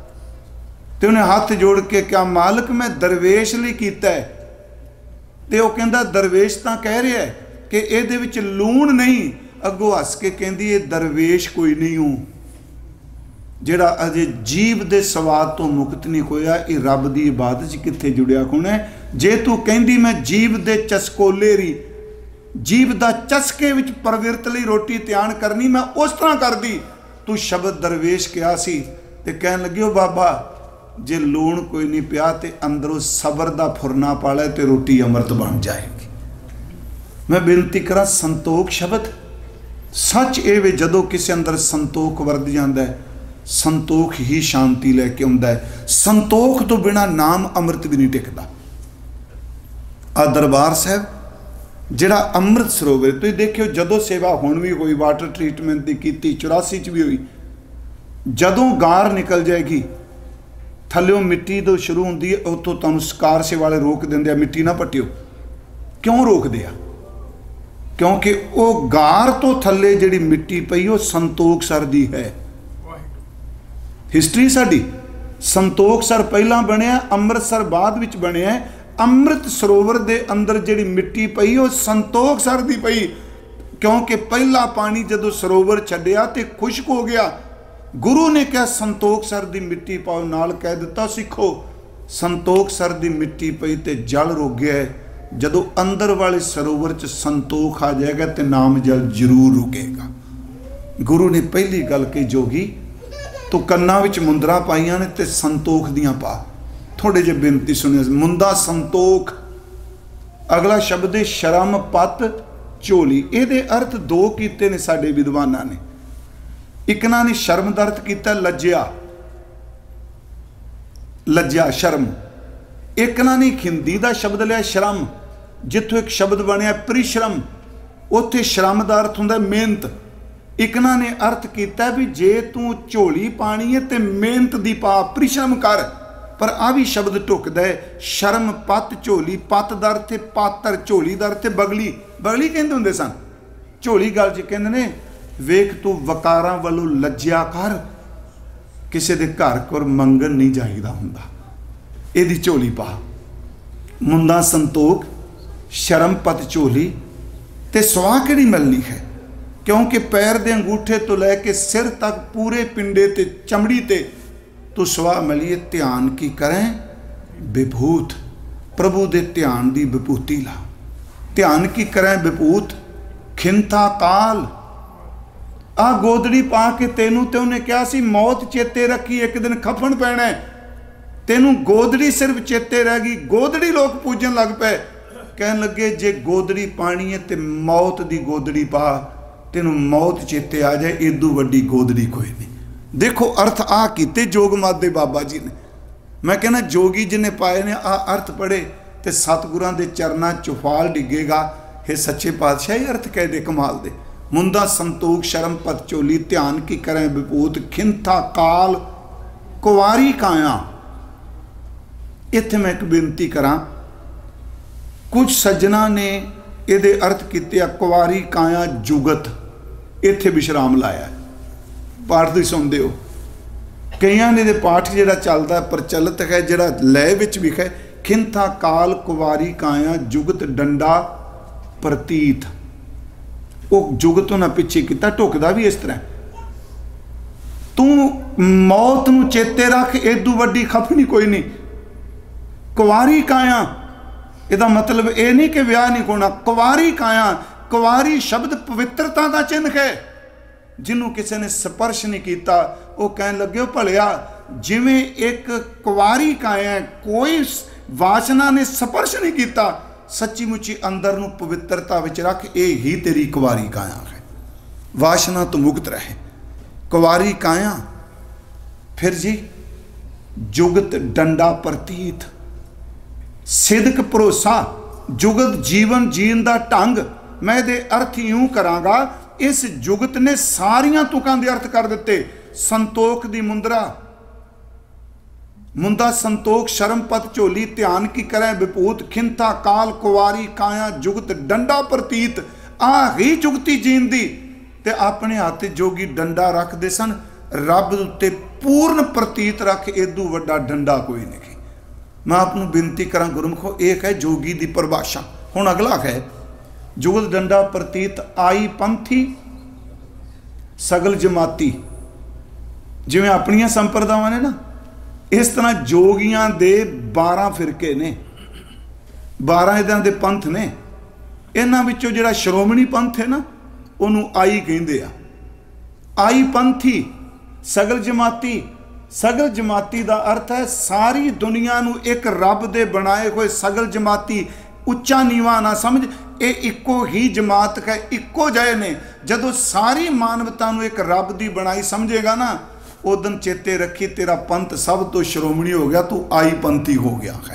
ते उन्हें हाथ जोड़ के क्या मालिक मैं दरवेश लई कीता है, ते वो कहंदा दरवेश तां कह रहा है कि इहदे विच लूण नहीं। अगों हस के कहंदी ये दरवेश कोई नहीं हूँ जिहड़ा अजे जीव दे स्वाद तो मुक्त नहीं होया, ये रब दी इबादत च कित्थे जुड़िया होना है। जे तू कहंदी मैं जीव दे चसकोले री, जीव दा चस्के विच प्रवृत्त लई रोटी त्यान करनी, मैं उस तरह करदी। तू शब्द दरवेश कहा सी ते कहन लगी ओ बाबा जे लूण कोई नहीं पिया ते अंदरों सबर दा फुरना पाला ते रोटी अमृत बन जाएगी। मैं बेनती करा संतोख शब्द सच ये वे, जदों किसी अंदर संतोख वरद जाता है, संतोख ही शांति लैके आउंदा है। संतोख तो बिना नाम अमृत भी नहीं टिकता। आ दरबार साहब जिहड़ा अमृत सरोवर, तुसीं देखियो जदों सेवा हुण भी हुई, वाटर ट्रीटमेंट की कीती, चौरासी च भी हुई, जदों गार निकल जाएगी थल्लों मिट्टी तो शुरू होंदी है, उत्तों तुहानूं कार से वाले रोक देंदे आ मिट्टी ना पट्टियो। क्यों रोकदे आ? क्योंकि वो गार तो थल्ले जिहड़ी मिट्टी पई वो संतोख सर दी है। हिस्टरी साडी संतोख सर पहला बनिया, अमृतसर बाद विच बनिया। अमृत सरोवर दे अंदर जिहड़ी मिट्टी पई वो संतोख सर दी पई, क्योंकि पहला पानी जदों सरोवर छड्डिया ते खुश्क हो गया। गुरु ने क्या संतोख सर दी मिट्टी पाओ, नाल कह दिता सिखो संतोख सर दी मिट्टी पई ते जल रुक गया है। जदों अंदर वाले सरोवर च संतोख आ जाएगा तो नाम जल जरूर रुकेगा। गुरु ने पहली गल कही जोगी तो कन्ना विच मुंदरा पाइया ने ते संतोख दियां पा। थोड़े जे बेनती सुनिए, मुंदा संतोख। अगला शब्द है शरम पत झोली। ये अर्थ दो कीते ने साडे विद्वानां ने। एक ना ने शर्म दा अर्थ कीता लज्जिया, लज्जा शर्म। एक ना ने हिंदी का शब्द लिया श्रम, जिथों एक शब्द बनया परिश्रम, उत्थे श्रम का अर्थ हुंदा मेहनत। एक ना ने अर्थ किया भी जे तू झोली पानी है तो मेहनत दी पा, परिश्रम कर। पर आ भी शब्द ढुकदा है शर्म पत झोली। पत दा अर्थ पात्र, झोली दा अर्थ बगली। बगली कहंदे हुंदे सन। झोली गल च कहंदे ने वेख तू वकारां वालों लज्जिया कर, किसी दे घर कोल मंगन नहीं जाईदा हुंदा, इहदी झोली पा। मुंदा संतोख शर्म पत झोली ते स्वाह किहड़ी मिलनी है, क्योंकि पैर दे अंगूठे तो लैके सिर तक पूरे पिंडे ते चमड़ी ते तू स्वाह मिलीए। ध्यान की करें विभूत, प्रभु दे ध्यान दी विभूति ला। ध्यान की करें विभूत खिंथा काल। आ गोदड़ी पा के तेनू ते उन्हें कहा सी मौत चेते रखी, एक दिन खफन पैना है, तेनू गोदड़ी सिर्फ चेते रह गई। गोदड़ी लोग पूजन लग पे, कहन लगे जे गोदड़ी पानी है तो मौत दी गोदड़ी पा, तेनू मौत चेते आ जाए, इदू वड्डी गोदड़ी कोई नहीं। देखो अर्थ आ कीते जोग मत दे बाबा जी ने। मैं कहना जोगी जिन्हें पाए ने आ अर्थ पढ़े तो सतगुरां दे चरनां चुफाल डिगेगा। हे सच्चे पातशाह ये अर्थ कह दे कमाल दे। मुंदा संतोख शर्म पत चोली, ध्यान की करें विभूत खिंथा काल कुवारी काया। इत्थे मैं एक बेनती करा, कुछ सज्जना ने ये अर्थ किते कुवारी काया जुगत, इत्थे विश्राम लाया। पाठ तुसीं सुनदे हो, कईयां ने पाठ जिहड़ा चलदा प्रचलित है, जिहड़ा लय विच भी है, खिंथा काल कुवारी काया जुगत डंडा प्रतीत। वो जुगत उन्हां पिछे किता, ढुकदा भी इस तरह। तू मौत नूं चेते रख, इदू वड्डी खफनी कोई नहीं। कुवारी काया इहदा मतलब ये नहीं कि विआह नहीं होना। कुवारी काया, कुवारी शब्द पवित्रता का चिन्ह है। जिन्हों किसी ने स्पर्श नहीं किया वो कहन लगे भलिया जिमें एक कुवारी काया, कोई वासना ने स्पर्श नहीं किया, सच्ची मुची अंदर नूं पवित्रता विच रख, ये ही तेरी कुवारी काया है। वासना तो मुक्त रहे कुवारी काया। फिर जी जुगत डंडा प्रतीत, सिदक भरोसा, जुगत जीवन जीन का ढंग। मैं दे अर्थ यूं करांगा, इस जुगत ने सारियां तुकां दे अर्थ कर दिते। संतोख दी मुंदरा, मुंदा संतोख शर्म पत झोली, ध्यान की करें विभूत खिंथा काल कुवारी काया जुगत डंडा प्रतीत। आ ही जुगती जीन दी ते अपने हाथ जोगी डंडा रखते सन, रब उत्ते पूर्ण प्रतीत रख, इदू वड्डा डंडा कोई नहीं। मैं आपनू बेनती करा गुरमुखो, एक है जोगी दी परिभाषा। हुण अगला है जुगत डंडा प्रतीत, आई पंथी सगल जमाती। जिवें अपनियां संप्रदावां ने ना, इस तरह जोगियां दे बारह फिरके ने, बारह इदां दे पंथ ने। इन्हां विचों जिहड़ा श्रोमणी पंथ है ना, उहनूं आई कहिंदे आ। आई पंथी सगल जमाती। सगल जमाती का अर्थ है सारी दुनिया नूं एक रब दे बनाए हुए सगल जमाती। उच्चा नीवा ना समझ, ये इक्को ही जमात है, इक्को जहे ने। जदों सारी मानवता नूं एक रब दी बनाई समझेगा ना, उदन चेते रखी तेरा पंथ सब तो श्रोमणी हो गया, तू आई पंथी हो गया है।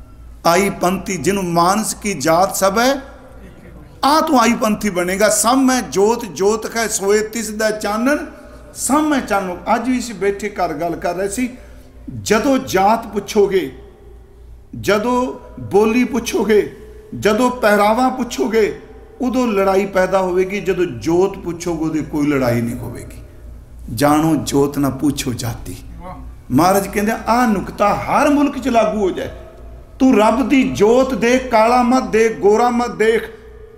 आई पंथी जिन्हों मानस की जात सब है, आ तू आई पंथी बनेगा। सब में जोत जोत है, सोए तिस दा चानन सब में चानो। अज भी इस बैठे घर गल कर रहे सी, जदों जात पुछोगे, जदों बोली पुछोगे, जदों पहरावा पुछोगे, उदों लड़ाई पैदा होगी। जदों जोत पुछोगे उदों कोई लड़ाई नहीं होगी। जानो जोत ना पूछो जाती। महाराज कहते आ नुकता हर मुल्क च लागू हो जाए। तू रब दी जोत देख, काला मत देख, गोरा मत देख,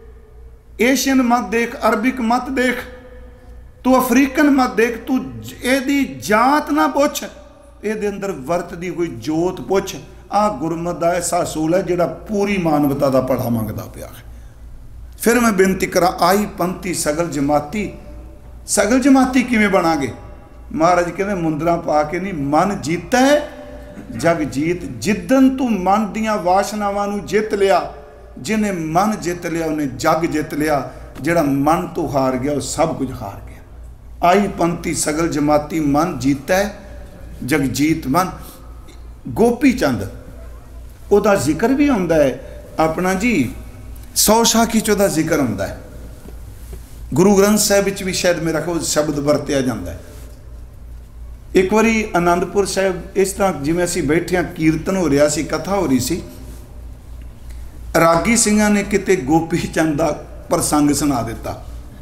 एशियन मत देख, अरबिक मत देख, तू अफ्रीकन मत देख, तू एदी जात ना पुछ, ये अंदर वरत दी कोई जोत पुछ। आ गुरमत का ऐसा असूल है जिहड़ा पूरी मानवता का भला मंगता पिया है। फिर मैं बेनती करा, आई पंथी सगल जमाती। सगल जमाती किवें बनागे? महाराज कहते मुंदरा पा के नहीं, मन जीता है जग जीत। जिदन तू मन दियां वासनावां नूं जित लिया, जिन्हें मन जित लिया उन्हें जग जित लिया। जिहड़ा मन तो हार गया वो सब कुछ हार गया। आई पंथी सगल जमाती, मन जीता है जग जीत मन। गोपी चंद उहदा जिक्र भी आउंदा है अपना जी, सौ साखी च उहदा जिक्र आउंदा है। गुरु ग्रंथ साहिब विच भी शायद मेरा ख्याल शब्द वरत्या जाता है। एक बारी आनंदपुर साहिब इस तरह जिवें असीं बैठे हाँ, कीर्तन हो रहा सी, कथा हो रही सी, रागी सिंघां ने किते गोपी चंद का प्रसंग सुना दिता।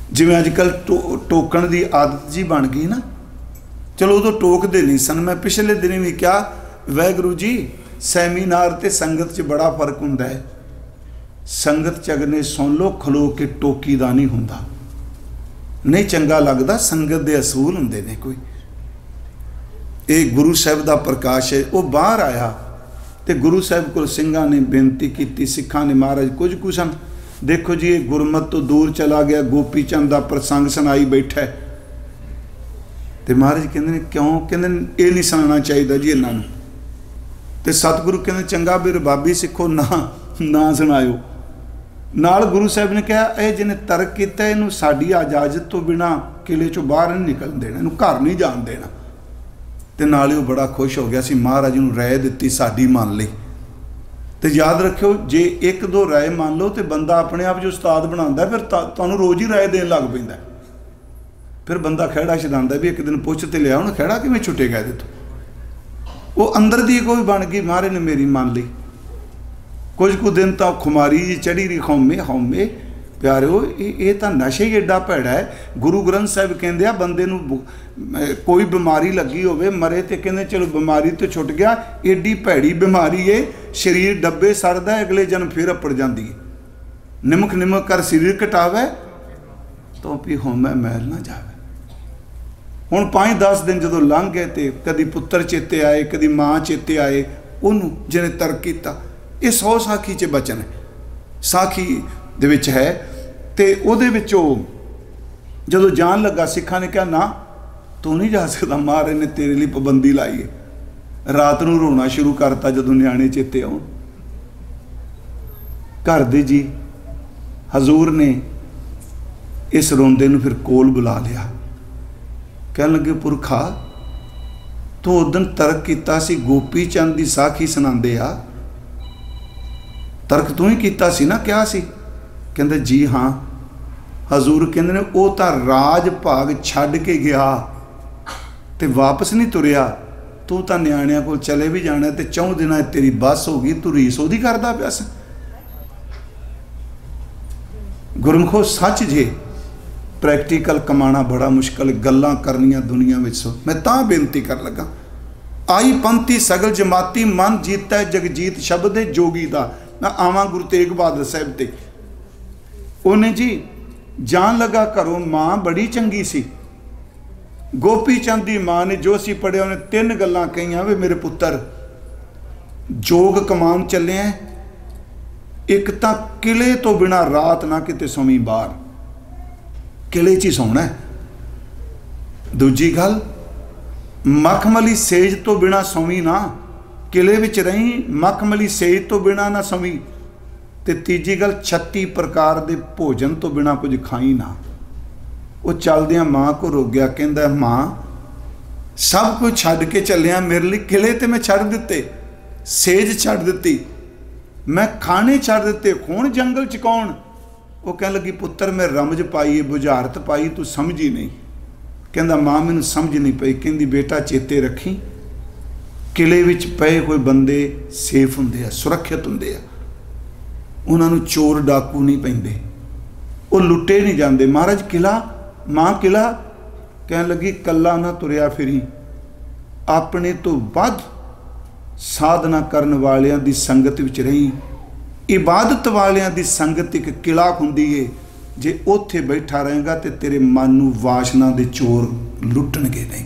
जिवें अजकल टो टोकण की आदत जी बन गई ना, चलो उदों टोकते नहीं सन। मैं पिछले दिन भी क्या, वाहगुरू जी सैमीनार ते संगत च बड़ा फर्क हुंदा है। संगत च अगने सुन लो, खलो के टोकी दा नहीं हुंदा, नहीं चंगा लगता। संगत दे असूल हुंदे ने कोई। ये गुरु साहब दा प्रकाश है। वो बाहर आया तो गुरु साहब को सिंघां ने बेनती की, सिखां ने, महाराज कुछ कुछ सन, देखो जी ये गुरमत तो दूर चला गया, गोपी चंद का प्रसंग सुनाई बैठा है। तो महाराज कहते हैं क्यों, कहते ये नहीं सुनना चाहिए जी इन्हों। तो सतगुरु कहते चंगा भी रबाबी सिखो ना ना सुनायो। नाल गुरु साहब ने कहा ये जिन्हें तर्क किया इनू साडी इजाजत तो बिना किले चों बाहर नहीं निकल देना, इनू घर नहीं जान देना। तो नाल ही बड़ा खुश हो गया सी, महाराज नूं राय दित्ती साडी मान लई। तो याद रखियो जे एक दो राय मान लो तो बंदा अपने आप जो उस्ताद बनाता फिर तुहानूं रोज़ ही राय देन लग पैंदा। फिर बंदा खैड़ा छडांदा भी एक दिन पुछ ते लिया हुण खैड़ा किवें छुटेगा इहदे तों। वो अंदर दी कोई बन गई, महाराज ने मेरी मान ली। कुछ कुछ दिन तो खुमारी जी चढ़ी रही, हौमे हौमे प्यारिओ ये तो नशा ही एडा भैड़ा है। गुरु ग्रंथ साहिब कहते हैं बंदे नूं कोई बीमारी लगी होवे मरे तो कहते चलो बीमारी तो छुट गया, एडी भैड़ी बीमारी है शरीर डब्बे सड़दा है, अगले जन्म फिर अपड़ जाती है। निमक निमक कर शरीर घटावे तो भी हौमे मैल ना जावे। हुण पाँच दस दिन जो लंघ गए तो कदी पुत्र चेते आए, कदी माँ चेते आए, उन्होंने जिन्हें तर्क किया। ये सौ साखी च बचन है, साखी दे विच है। तो उहदे विचों जदों जान लगा सिखां ने कहा ना तू नहीं जा सकता, महाराज ने तेरे लिए पाबंदी लाई है। रात नूं रोना शुरू करता जदों न्याणे चेते आउण। घर दे जी हजूर ने इस रोंदे नूं फिर कोल बुला लिया। कहन लगे पुरखा तू उदन तर्क किया सी, गोपी चंद की साखी सुनांदे आ, तर्क तू ही किया सी ना, क्या सी? कहंदे जी हाँ। हजूर कहंदे ने वो तो राज भाग छड्ड के गया तो वापस नहीं तुरिया, तू तो न्याणियां कोल चले भी जाना तो चौं दिन तेरी बस हो गई, तू रीस ओहदी करदा पिया सी। गुरमुखो सच जे प्रैक्टिकल कमाना बड़ा मुश्किल, गल्लां करनियां दुनिया में। सो मैं तां बेनती कर लगा, आई पंथी सगल जमाती मन जीता जगजीत शब्द है जोगी दा। मैं आवां गुरु तेग बहादुर साहब ते, उन्हें जी जान लगा घरों माँ बड़ी चंगी सी। गोपी चंद की माँ ने जो असीं पढ़िया उन्हें तीन गल्लां कहियां वे मेरे पुत्र जोग कमान चले हैं, एक तो किले तो बिना रात ना किते सोवी बाहर, किले च ही सोना है। दूजी गल मखमली सेज तो बिना सोवी ना, किले विच रही मखमली सेज तो बिना ना सोवी। ते तीजी गल छत्ती प्रकार के भोजन तो बिना कुछ खाई ना। वो चलदियां माँ को रोक गया, कहंदा माँ सब कुछ छड्ड के चलिया, मेरे लिए किले ते मैं छड्ड दिते, सेज छड्ड दिती, मैं खाने छड्ड दिते, कौन जंगल च कौन? वो कह लगी पुत्र मैं रमज पाई बुझारत पाई, तू समझी नहीं। कहंदा माँ मैनूं समझ नहीं पई। कहंदी बेटा चेते रखी किले विच पए कोई बंदे सेफ हुंदे आ, सुरक्षित हुंदे आ, उन्होंने चोर डाकू नहीं पैंदे, वो लुटे नहीं जाते। महाराज किला, माँ किला कह लगी कला ना तुरिया फिरी, अपने तो वध साधना करन वालियां दी संगत विच रही। इबादत वालियां दी संगत एक किला हुंदी है, जे उत्थे बैठा रहेगा तो तेरे मन नूं वासना दे चोर लुटणगे नहीं।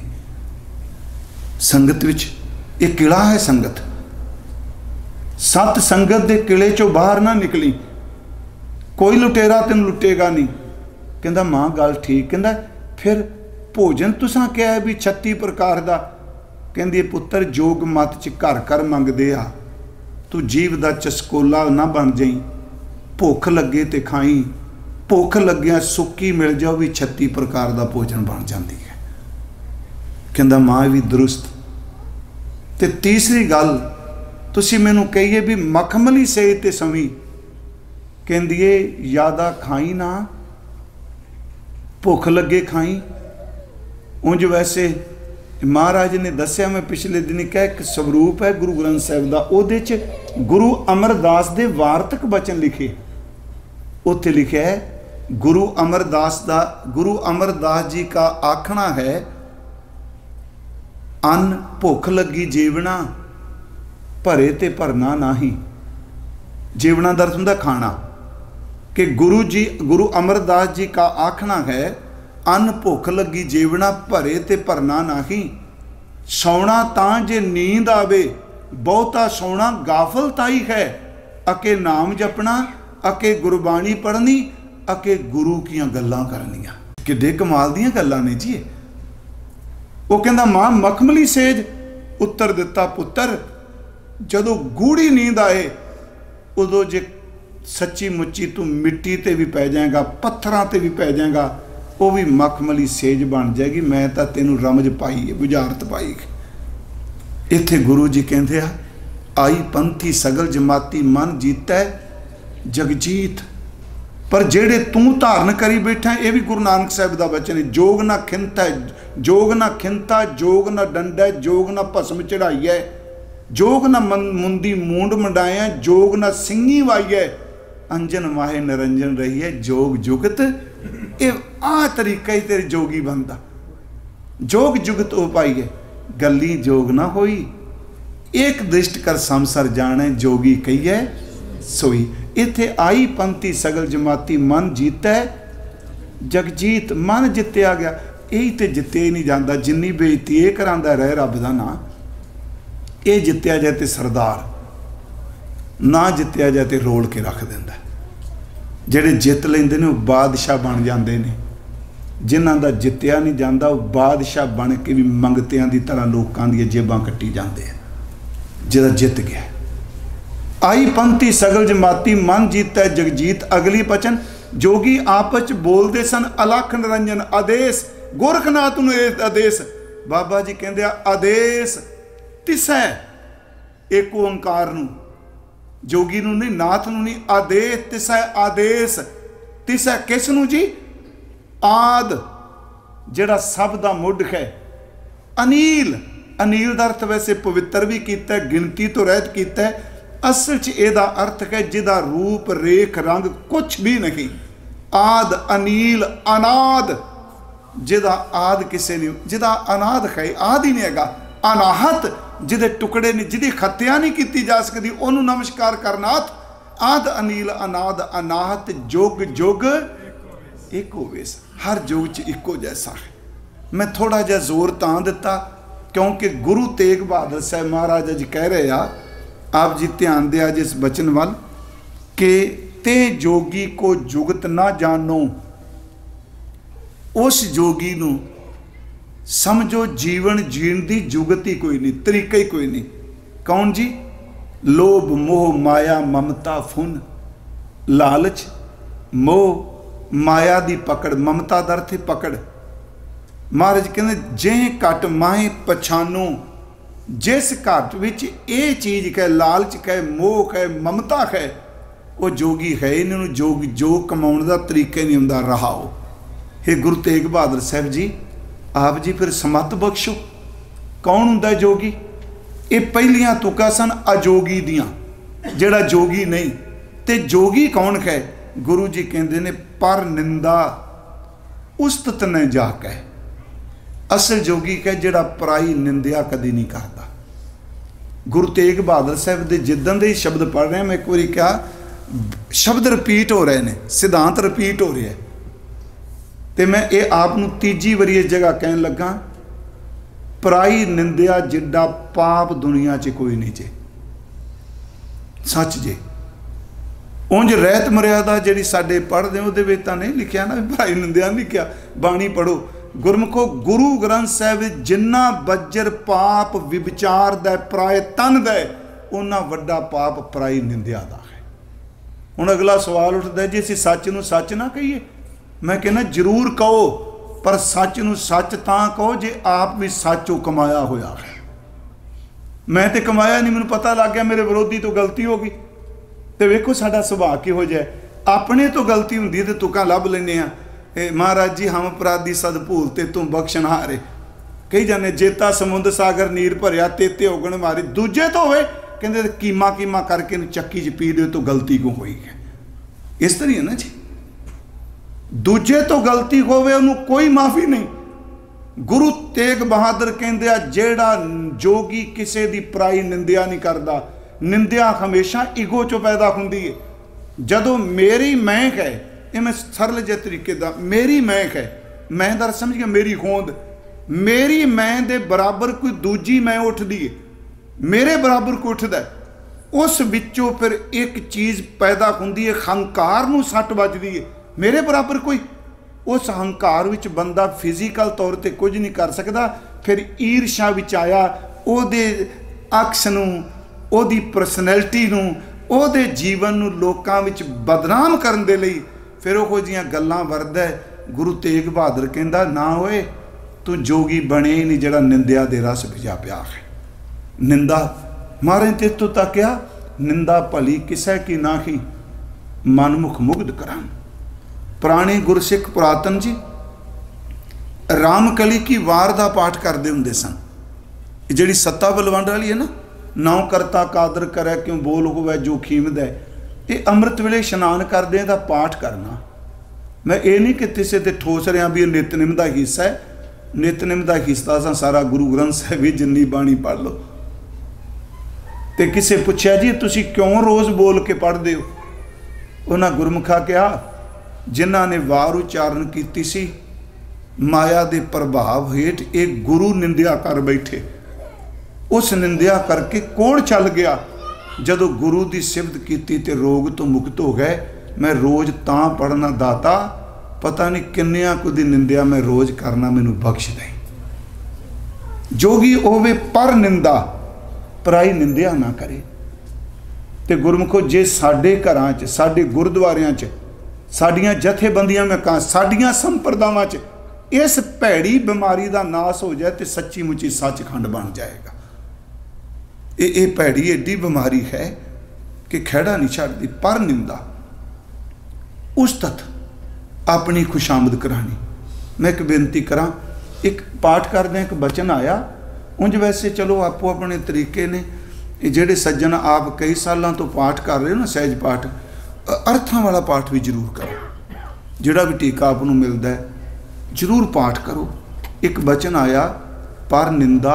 संगत विच एक किला है संगत। सत संगत दे किले चों बाहर ना निकली, कोई लुटेरा तेन लुटेगा नहीं। कहंदा माँ गल ठीक। कहंदा फिर भोजन तुसां क्या है भी छत्ती प्रकार दा? कहंदी पुत्र जोग मत च घर घर मंगदे आ, तू जीव दा चसकोला ना बन जाई, भुख लगे तो खाई, भुख लग्या सुक्की मिल जाओ भी छत्ती प्रकार दा भोजन बन जाती है। कहंदा माँ भी दुरुस्त। ते तीसरी गल तुसी मैनू कहिए भी मखमली सेज ते सवी, कहंदिए यादा खाई ना, भुख लगे खाई। उंज वैसे महाराज ने दस्या, मैं पिछले दिन कहा एक स्वरूप है गुरु ग्रंथ साहिब का, उहदे च गुरु अमरदास दे वार्तक बचन लिखे, उत्थे लिखे है गुरु अमरदास दा गुरु अमरदास जी का आखना है, अन्न भुख लगी जीवना भरे ते भरना नाही। जीवना दर्द हुंदा खाना, कि गुरु जी गुरु अमरदास जी का आखना है, अन्न भुख लगी जीवना भरे ते भरना नाही। सौना तां जे नींद आवे बहुता सौना गाफलताई है। अके नाम जपना अके गुरबाणी पढ़नी अके गुरु कीयां गल्लां करनियां। किड्डे कमाल दीयां गल्लां ने जी। वो कहंदा मां मखमली सेज उत्तर दिता पुत्तर, जदों गूढ़ी नींद आए उदों जे सच्ची मुच्ची तू मिट्टी ते भी पै जाएगा, पत्थरां ते भी पै जाएगा, वो भी मखमली सेज बन जाएगी। मैं तो तेनू रमज पाई है, बुझारत पाई। इत्थे गुरु जी कहते आ, आई पंथी सगल जमाती मन जीता जगजीत। पर जेड़े तू धारण करी बैठा, ये भी गुरु नानक साहब का वचन है, जोग ना खिंता जोग ना खिंता जोग ना डंडा जोग ना भस्म चढ़ाई है, जोग ना मुंदी मूंड मंडाया जोग ना सिंगी वाई है, अंजन माहे निरंजन रही है जोग जुगत। ये आ तरीका ही तेरे जोगी बनता, जोग जुगत हो पाई है। गली जोग ना होई एक दृष्ट कर संसर जाने, जोगी कही है सोई। इत्थे आई पंथी सगल जमाती मन जीता जगजीत। मन जित्या गया, यही तो जित्या ही नहीं जाता। जिन्नी बेइज्जती ये करांदा रहे रब दा ना, ये जित्या जाए तो सरदार, ना जित्या जाए तो रोल के रख देंदा। जेड़े जित लेंदे ने बादशाह बन जाते हैं, जिन्हां दा जित्या नहीं जाता वो बादशाह बन के भी मंगतियां की तरह लोगों दी जेबां कट्टी जाते हैं। जिहदा जित गया आई पंथी सगल जमाती मन जीता जगजीत। अगली बचन जोगी आपस बोलते सन अलख निरंजन आदेश। गोरखनाथ नूं इह आदेश बाबा जी कहंदे आ, आदेश तिसै एक ओंकार नूं, जोगी नूं नहीं, नाथ नूं नहीं। आदेश तिसै आदेश, तिसै किस नूं जी? आद जिहड़ा सब दा मुੱਢ है। अनील, अनील का अर्थ वैसे पवित्र भी किया, गिनती तो रहत किया। असल च इहदा अर्थ है जिहदा रूप रेख रंग कुछ भी नहीं। आद अनील अनाद, जिहदा आद किसे नहीं, जिहदा अनाद है आद ही नहीं हैगा। अनाहत जिहदे टुकड़े नहीं, जिहदी हत्या नहीं की जा सकती, उन्होंने नमस्कार करनाथ। आद अनील अनाद अनाहत जुग जुग एक होवेस। हर जुग च इको जैसा है। मैं थोड़ा जिहा जोर तां दिता क्योंकि गुरु तेग बहादुर साहब महाराज जी कह रहे आ, आप जी ध्यान दिया जिस बचन वाल कि ते जोगी को जुगत ना जानो, उस जोगी नूं समझो जीवन जीण दी जुगत ही कोई नहीं, तरीका ही कोई नहीं। कौन जी? लोभ मोह माया ममता फुन। लालच मोह माया दी पकड़, ममता दा अर्थ पकड़। महाराज कहते जे घट माहे पछानो, जिस घट विच ये चीज़ कह, लालच कह, मोह कह, ममता कह, वो जोगी है। इन्होंने जोग जो कमाउण दा तरीका नहीं हुंदा। रहाओ हे गुरु तेग बहादुर साहब जी, आप जी फिर समत बख्शो। कौन हुंदा जोगी? ये पहलियां तुका सन अजोगी दियां, जिहड़ा जोगी नहीं। ते जोगी कौन है? गुरु जी कहते ने पर निंदा उस्तत ने जाके। असल जोगी है जिहड़ा पराई निंदिया कदी नहीं करता। गुरु तेग बहादुर साहब के जिदन के शब्द पढ़ रहे हैं, मैं एक बार कहा शब्द रिपीट हो रहे हैं, सिद्धांत रिपीट हो रहा है। तो मैं ये आपनूं तीजी वारी इस जगह कहन लगा, पराई निंदिया जिड्डा पाप दुनिया च कोई नहीं जे। सच जे उंज रहत मर्यादा जी साडे पढ़ते वो नहीं लिखा ना, पराई निंदिया नहीं लिखा। बाणी पढ़ो गुरमुखो, गुरु ग्रंथ साहब जिन्ना बज्जर पाप विचार दा पराए तन दा उन्ना वड्डा पाप पराई निंदिया दा है। हुण अगला सवाल उठता जी असीं सच नूं सच ना कहीए। मैं कहना जरूर कहो, पर सच नूं सच तां कहो जे आप भी सचों कमाया होया है। मैं तो कमाया नहीं, मैनूं पता लग गया मेरे विरोधी तो गलती हो गई। तो वेखो साडा सुभाव किहो जिहा, अपने तो गलती हुंदी ते तुकां लभ लैंदे आ। महाराज जी हम अपराधी सद भूल ते तू बख्शण हारे कही जाने, जेता समुंद सागर नीर भरिया तेते औगण मारे। दूजे तो होवे कहंदे कीमा कीमा करके चक्की च पी दे तो गलती को होई है। इस तरह है ना जी। दूजे तो गलती होवे उन्होंने कोई माफ़ी नहीं। गुरु तेग बहादुर कहते आ जेड़ा जोगी किसी की पराई निंदिया नहीं करता, निंदिया हमेशा ईगो चो पैदा होंदी है। जदों मेरी महक है, ये मैं सरल जे तरीके का, मेरी महक है, मैं दर समझ गया, मेरी होंद, मेरी मैं दे बराबर कोई दूजी मैं उठदी है, मेरे बराबर कोई उठदा है, उस विचों फिर एक चीज़ पैदा होंदी है, हंकार नूं सट वजदी है, मेरे बराबर कोई, उस हंकार विच बंदा फिजिकल तौर पर कुछ नहीं कर सकता। फिर ईर्षा विच आया, ओदे अक्स नूं, ओदी परसनैलिटी नूं, ओदे जीवन नूं लोकां विच बदनाम करन दे लई फिर ओहो जिहियां गल्लां वरदा है। गुरु तेग बहादुर कहंदा ना होए तू जोगी बने ही नहीं जिहड़ा निंदिया दे रस भिजा पिया है। निंदा मारे ते तो तकिया, निंदा भली किसै की ना ही मनमुख मुग्ध करां। पुराने गुरसिख पुरातन जी रामकली की वार का पाठ करते होंगे सन। जी सत्ता बलवंड वाली है ना, नौ करता कादर करे क्यों बोल होवे जो खीमद है, ये अमृत वेले इशनान करदे दा पाठ करना। मैं ये नहीं कि किसी ते ठोस रहा भी नितनिम का हिस्सा है, नितनिम का हिस्सा सा सारा गुरु ग्रंथ साहिब भी जिन्नी बाणी पढ़ लो। तो किसी पूछा जी तुसी क्यों रोज़ बोल के पढ़ते हो, उन्हें गुरमुखा कहा जिन्हों ने वार उच्चारण की सी माया के प्रभाव हेठ एक गुरु निंदिया कर बैठे, उस निंदिया करके कौन चल गया। जदों गुरु की सिफत की तो रोग तो मुक्त हो गए। मैं रोज़ तां पढ़ना दाता, पता नहीं किन्निया कुछ निंदिया मैं रोज़ करना, मैनू बख्श दे। जोगी होवे पर निंदा, पराई निंदिया ना करे। तो गुरमुखो जे साडे घरां च, साडे गुरुद्वारियां च, साडियां जथेबंदियां में कहा साडियां संप्रदावां च इस भैड़ी बीमारी का नाश हो जाए तो सच्ची मुची सचखंड बन जाएगा। ये ये भैड़ी एडी बीमारी है कि खैड़ा नहीं छड्डदी। पर निंदा उस्तत अपनी खुशामद करानी। मैं एक बेनती करा, एक पाठ करदे एक बचन आया, उंज वैसे चलो आपो अपने तरीके ने, जेडे सज्जन आप कई सालों तो पाठ कर रहे हो ना सहज पाठ, अर्थां वाला पाठ भी जरूर करो। जिहड़ा भी टीका आप नूं मिलदा है जरूर पाठ करो। एक बचन आया, पर निंदा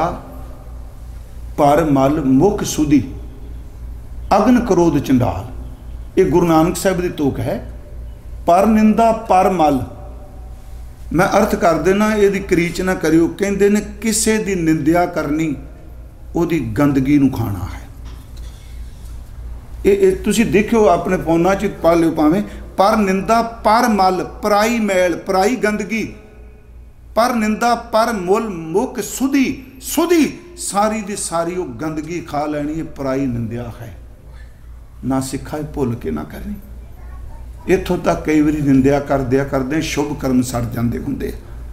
पर मल मुख सुधी अग्न क्रोध चंडाल। ये गुरु नानक साहिब की तुक है। पर निंदा पर मल, मैं अर्थ कर देना, यदि करीच ना करियो। कहते ने किसी की निंदिया करनी उहदी गंदगी नूं खाना है। ये तुसी देखियो अपने फोना च पढ़ लियो भावें, पर निंदा पर मल, पराई मैल पराई गंदगी, पर निंदा पर मुल मुख सुधी, सुधी सारी दी सारी वो गंदगी खा लैनी है, पराई निंदिया है। ना सिखा भुल के ना करनी। इत्थों तक कई बारी निंदिया करदे करदे शुभ कर्म सड़ जाते होंगे।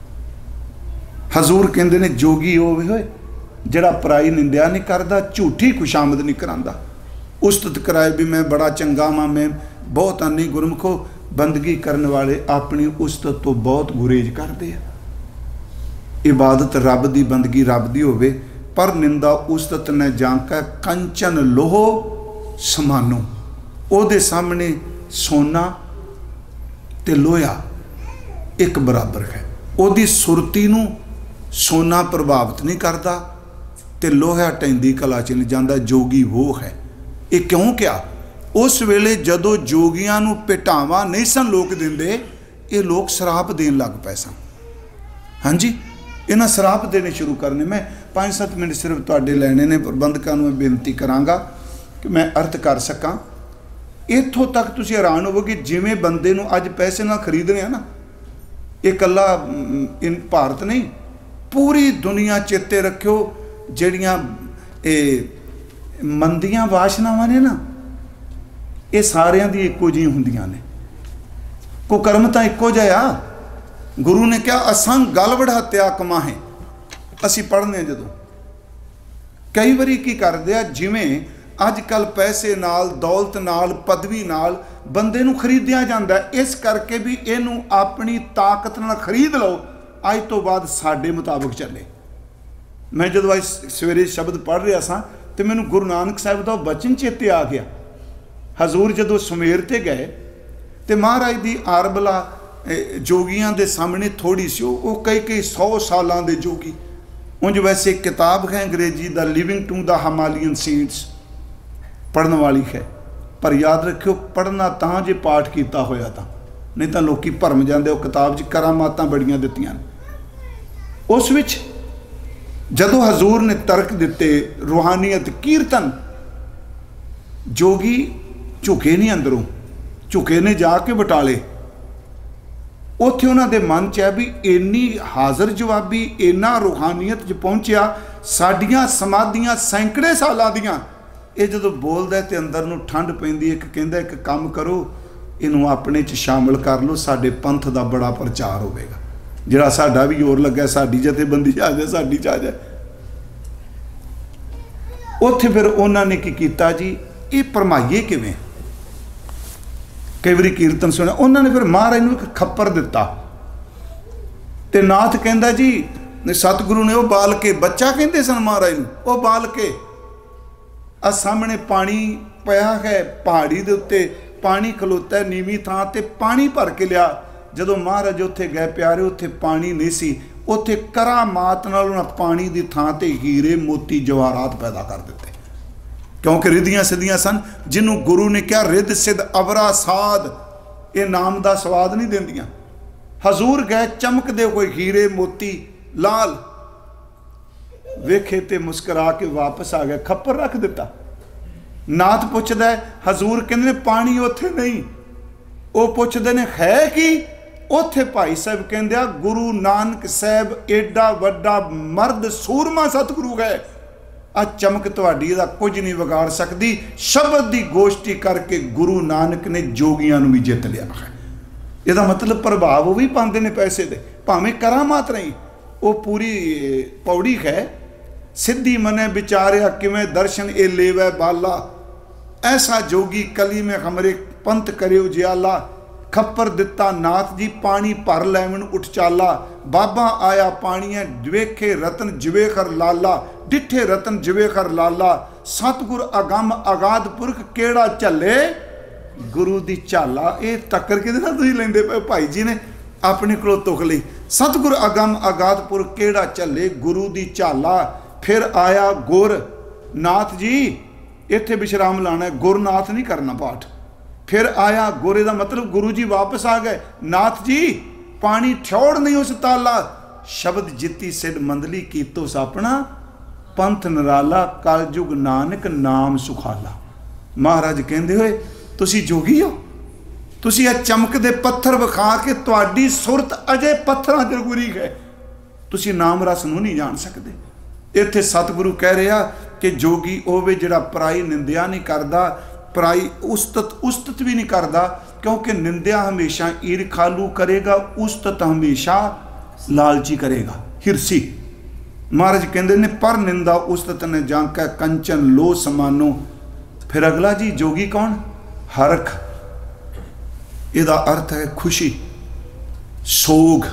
हजूर कहते ने जोगी होवे होए जिहड़ा पराई निंदिया नहीं करता, झूठी खुशामद नहीं करांदा, उस्तत कराए भी मैं बड़ा चंगा मां, मैं बहुत आनी। गुरमुखो बंदगी करने वाले अपनी उस्तत तो बहुत गुरेज करते हैं। इबादत रब की, बंदगी रब की होवे, पर निंदा उस्तत ने जांका कंचन लोहो समानो। ओदे सामने सोना ते लोहा एक बराबर है। ओदी सुरती नूं सोना प्रभावित नहीं करता ते लोहा टैंदी कला च नहीं जाता। जोगी वो है। ये क्यों क्या? उस वेले जदों जोगियां नूं पिटावा नहीं सन लोग देंदे, ये लोग शराप देन लग पे सन। हाँ जी, इन्हां शराप देने शुरू करने। मैं पाँच सत्त मिनट सिर्फ तुहाडे लैणे ने। प्रबंधकां नूं बेनती करांगा कि मैं अर्थ कर सकां। इत्थों तक तुसीं हैरान होवोगे, जिवें बंदे नूं अज पैसे नाल खरीदने आ ना, ये कल्ला इन भारत नहीं, पूरी दुनिया चेते रखियो जिहड़ियां ये मंदियां वाशनावां ने ना, ये सारियां दी इक्को जी हुंदियां ने। कुकर्म तां इक्को जिहा। गुरु ने कहा असां गल बढ़ात्या कमाहे। असीं पढ़ने जदों कई बारी की करदे आ, जिवें अजकल पैसे नाल, दौलत नाल, पदवी नाल बंदे नूं खरीदिया जांदा। इस करके भी इहनूं अपनी ताकत नाल खरीद लो, अज तो बाद साडे मुताबिक चले। मैं जदों अज सवेरे शब्द पढ़ रहा सा तो मैनूं गुरु नानक साहिब दा बचन चेते आ गया। हजूर जदों सुमेर ते गए तो महाराज दी आरबला जोगियां दे सामने थोड़ी सी, वो कई कई सौ सालों के जोगी। उंज वैसे एक किताब है अंग्रेजी the living to the Himalayan seeds, पढ़ने वाली है, पर याद रखियो पढ़ना तां जे पाठ किया होया था, नहीं तो लोग भरम जाते। वो किताब च करामातां बड़ियां दित्तियां ने। उस विच जदों हजूर ने तर्क दिते रूहानीयत कीर्तन, जोगी झुके नहीं, अंदरों झुके ने जाके बटाले। उत्थे उन्हां दे मन च है भी इन्नी हाज़र जवाबी, इन्ना रूहानीयत च पहुंचिया, साडियां समाधियां सैकड़े सालां दियां। ये जो बोलदा ते अंदर नूं ठंड पैंदी। एक कहंदा एक काम करो, इनू अपने च शामिल कर लो, साडे पंथ दा बड़ा प्रचार होवेगा। जिहड़ा साडा भी जोर लग्या, साडी जथेबंदी च आ जाए, साडी च आ जाए। उत्थे फिर उन्हां ने की कीता जी, ये भरमाइए किवें? कई बारी कीर्तन सुनिया उन्होंने, फिर महाराज नूं एक खप्पर दिता ते नाथ कहंदा जी, सतगुरु ने वो बाल के, बच्चा कहते सन महाराज नूं, वो बाल के आ सामने पानी पिया है, पहाड़ी दे उत्ते पानी खलोता है नीवी थां ते पानी भर के लिया। जदों महाराज उत्थे गए प्यारे, उत्थे पानी नहीं सी, उत्थे करामात नाल उन्हां पानी दी थां ते हीरे मोती जवाहरात पैदा कर दिते, क्योंकि रिधियां सिद्धियां सन। जिन्हों गुरु ने कहा रिध सिद्ध अवरा साध, ये नाम का स्वाद नहीं देंदियां। हजूर गए चमकदे कोई हीरे मोती लाल, वेखे ते मुस्करा के वापस आ गए, खप्पर रख दिता। नाथ पुछदा है, हजूर कहंदे पानी उत्थे नहीं। वो पुछदे ने है कि उत्थे भाई साहब कहंदे गुरु नानक साहब एडा वड्डा मर्द सूरमा सतगुरु गए, आ चमक तुहाडी दा कुछ नहीं विगाड़ सकती। शब्द की गोष्ठी करके गुरु नानक ने जोगियां नूं भी जित लिया है। यदा मतलब प्रभाव वो भी पाते हैं पैसे दे, भावें करामात नहीं। वो पूरी पौड़ी है, सिद्धि मने विचारिया किवें दर्शन ए लेवै बाला, ऐसा जोगी कली में हमरे पंथ करे उजियाला। खप्पर दिता नाथ जी, पानी भर लैवन उठ चाला। बाबा आया पाणीए, वेखे रतन जिवेखर लाला, डिठे रतन जिवेखर लाला। सतगुर अगम अगाध पुरख केड़ा झले, गुरु दी झाला। ये टक्कर किहदे नाल तुसीं लैंदे पए? भाई जी ने अपने कोलों तुक लई। सतगुर अगम अगाध पुरख केड़ा झले, गुरु दी झाला। फिर आया गुर नाथ जी, इत्थे विश्राम लाना है, गुरनाथ नहीं करना पाठ। फिर आया गोरे का मतलब गुरु जी वापस आ गए। नाथ जी पानी ठौड़ नहीं उस ताला, शब्द जिती सिड मंदली कीतो सापना, पंथ नराला कलयुग नानक नाम सुखाला। महाराज कहते हुए तुसी जोगी हो, तुसी यह चमकदे पत्थर विखा के तुहाडी सुरत अजे पत्थरां च गुरी है, तुसी नाम रस नूं नहीं जान सकते। इत्थे सतगुरु कह रहा कि जोगी होवे जिहड़ा पराई निंदिया नहीं करता, पराई उस्तत उस्तत भी नहीं करता, क्योंकि निंदिया हमेशा ईरखालू करेगा, उस्तत हमेशा लालची करेगा, हिरसी। महाराज कहते ने पर निंदा उस्तत ने जांका कंचन लो समानो। फिर अगला जी जोगी कौन? हरख, इहदा अर्थ है खुशी, सोग,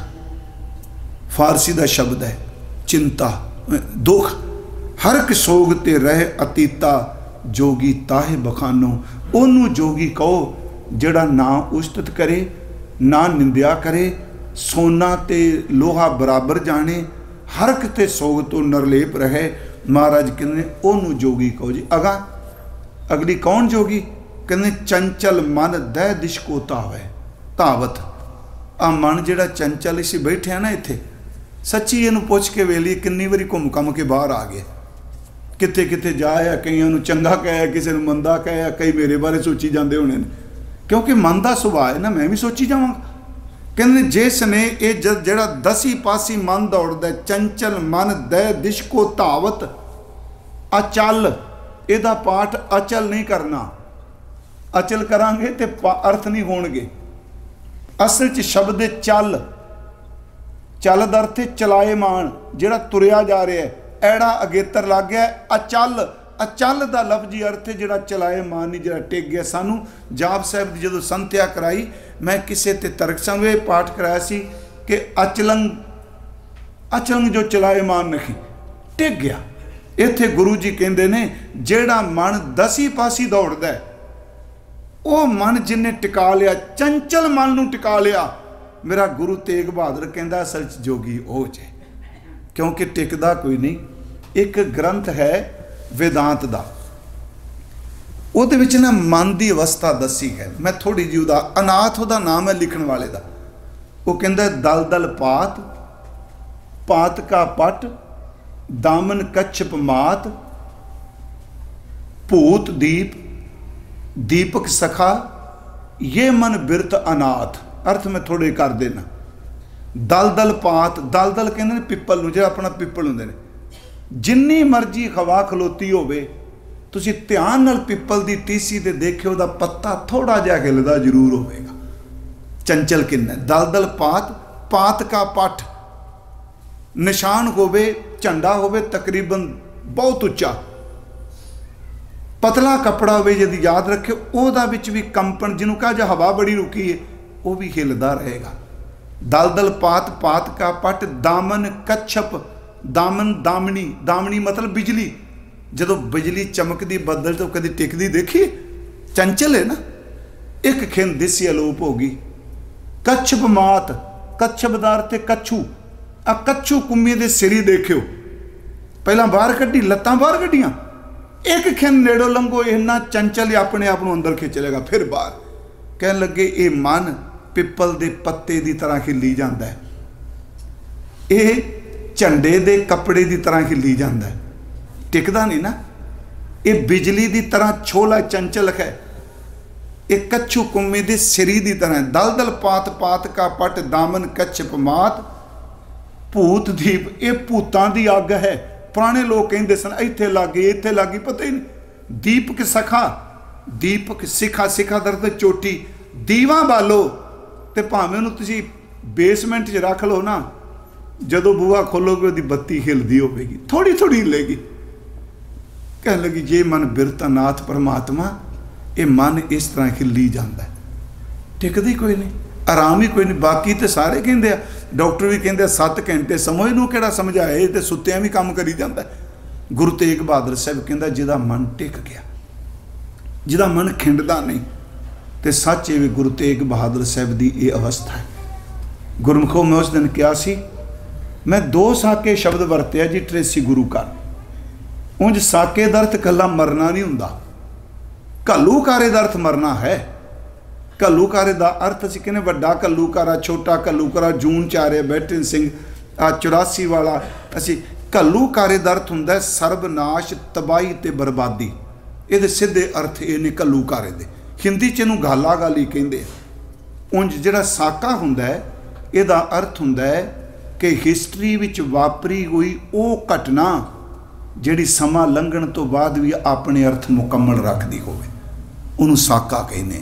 फारसी का शब्द है, चिंता, दुख। हरख सोग ते रह अतीता, जोगी ताहे बखानो। ओनू जोगी कहो जड़ा ना उस्तत करे, ना निंदिया करे, सोना ते लोहा बराबर जाने, हरख ते सोग तो नरलेप रहे। महाराज कहने ओनू जोगी कहो जी। अगा अगली कौन जोगी? कहने चंचल मन दै दिश को तावे तावत। आ मन जिहड़ा चंचल इसी बैठे ना इत्थे, सच्ची इनू पुछ के वेली किन्नी वारी घुम घम के बाहर आ गए, कित्थे कित्थे जाया, कईयां नूं चंगा कहा, किसी नूं मंदा कहा, कई मेरे बारे सोची जाते होने, क्योंकि मन का सुभाव है ना, मैं भी सोची जावांगा। कहते जिसने ये जड़ा दसी पासी मन दौड़दा, चंचल मन दै दिश को धावत। अचल, इहदा पाठ अचल नहीं करना, अचल करांगे तो अर्थ नहीं होणगे। असल च शब्द चल, चल दा अर्थ चलाएमान, जिहड़ा तुरिया जा रहा है, ऐड़ा अगेतर लग गया। अचल, अचल का लफ्जी अर्थ है जिहड़ा चलाएमान नहीं, जिहड़ा टिक गया। सानू जाप साहब की जो संत्या कराई, मैं किसी ते तरक संग ये पाठ कराया सी कि अचलंग, अचलंग जो चलाएमान नहीं, टिक गया। इत्थे गुरु जी कहते ने जिहड़ा मन दसी पासी दौड़दा है, वो मन जिन्हें टिका लिया, चंचल मन नूं टिका लिया, मेरा गुरु तेग बहादुर कहता असल च जोगी वो जे, क्योंकि टिकदा कोई नहीं। एक ग्रंथ है वेदांत का, ਉਹਦੇ ਵਿੱਚ ना मन की अवस्था दसी है। मैं थोड़ी जी उदा अनाथ उदा नाम है लिखण वाले का। वो कहता दल दल पात पात का पट दामन कच्छप मात भूत दीप दीपक सखा ये मन बिरत अनाथ। अर्थ मैं थोड़े कर देना। दल दल पात, दल दल कहते हैं पिपल नूं, जो अपना पिपल होंदे ने, जिन्नी मर्जी हवा खलोती होवे तुसी ध्यान नाल पिपल की टीसी ते देखियो दा पत्ता थोड़ा जिहा हिलदा जरूर होवेगा। चंचल किन्ना। दल दल पात पात का पट, निशान होवे झंडा होवे तकरीबन बहुत उच्चा, पतला कपड़ा होवे यदि याद रखे ओहदा विच भी कंपन जिन्हों कहा जा हवा बड़ी रुकी है वह भी हिलदा रहेगा। दल दल पात पात का पट दामन कच्छप, दामन दामनी, दामनी मतलब बिजली। जदों बिजली चमकदी बदल तो कभी टिकदी देखी, चंचल है ना। एक खिन दिसी अलोप होगी। कच्छप मात, कच्छपदार ते कच्छू, आ कच्छू कुम्मी दे सिरी देखियो, पहला बाहर कड्डी लत्तां बाहर कड्डियां, एक खिन नेड़ों लंघो इन्ना चंचल ही अपने आप को अंदर खिंच लेगा, फिर बाहर। कहन लगे ये मन पिपल दे पत्ते की तरह हिली जाता है, ये झंडे दे कपड़े की तरह हिली जाता है, टिकदा नहीं ना। ये बिजली की तरह छोला चंचल है, एक कच्छू कुम्मे दे सिरी की तरह। दल दल पात पात का पट दामन कच्छप मात भूत दीप, ये भूतां दी अग है। पुराने लोग कहते सन इत्थे लागी इत्थे लागी, पता ही नहीं। दीपक सखा, दीपक सिखा, सिखा दर्द चोटी, दीवा बालो ते भावें उहनूं तुसीं बेसमेंट च रख लो ना, जदों बूहा खोलोगे उसकी बत्ती हिलदी होवेगी, थोड़ी थोड़ी हिलेगी। कह लगी जे मन बिरतानाथ परमात्मा, ये मन इस तरह हिली जाता है, टिकदी कोई नहीं, आराम ही कोई नहीं। बाकी तो सारे कहते हैं, डॉक्टर भी कहते सत्त घंटे समझ नूं किहड़ा समझाए, तो सुत्तियां भी काम करी जाता है। गुरु तेग बहादुर साहब कहता जिहदा मन टिक गया, जिहदा मन खिंडदा नहीं, तो सच ये भी गुरु तेग बहादुर साहब की ये अवस्था है। गुरमुखों मैं उस दिन कहा सी, मैं दो साके शब्द वरत्या जी, ट्रेसी गुरु का। उंज साके दा अर्थ कला मरना नहीं हुंदा, घल्लूकारे दा अर्थ मरना है। घल्लूकारे दा अर्थ असीं कहने वड्डा घल्लूकारा, छोटा घल्लूकारा, जून चारे बैठन सिंह आ चौरासी वाला। असीं घल्लूकारे दा अर्थ हुंदा सर्वनाश, तबाही ते बर्बादी। ये सीधे अर्थ ये ने घल्लूकारे दे। हिंदी च इहनूं गाला गाली कहंदे। उंज जिहड़ा साका हुंदा है इहदा अर्थ हुंदा है कि हिस्टरी विच वापरी हुई वो घटना जिहड़ी समा लंघण तो बाद भी अपने अर्थ मुकम्मल रखती होवे, उहनूं साका कहने।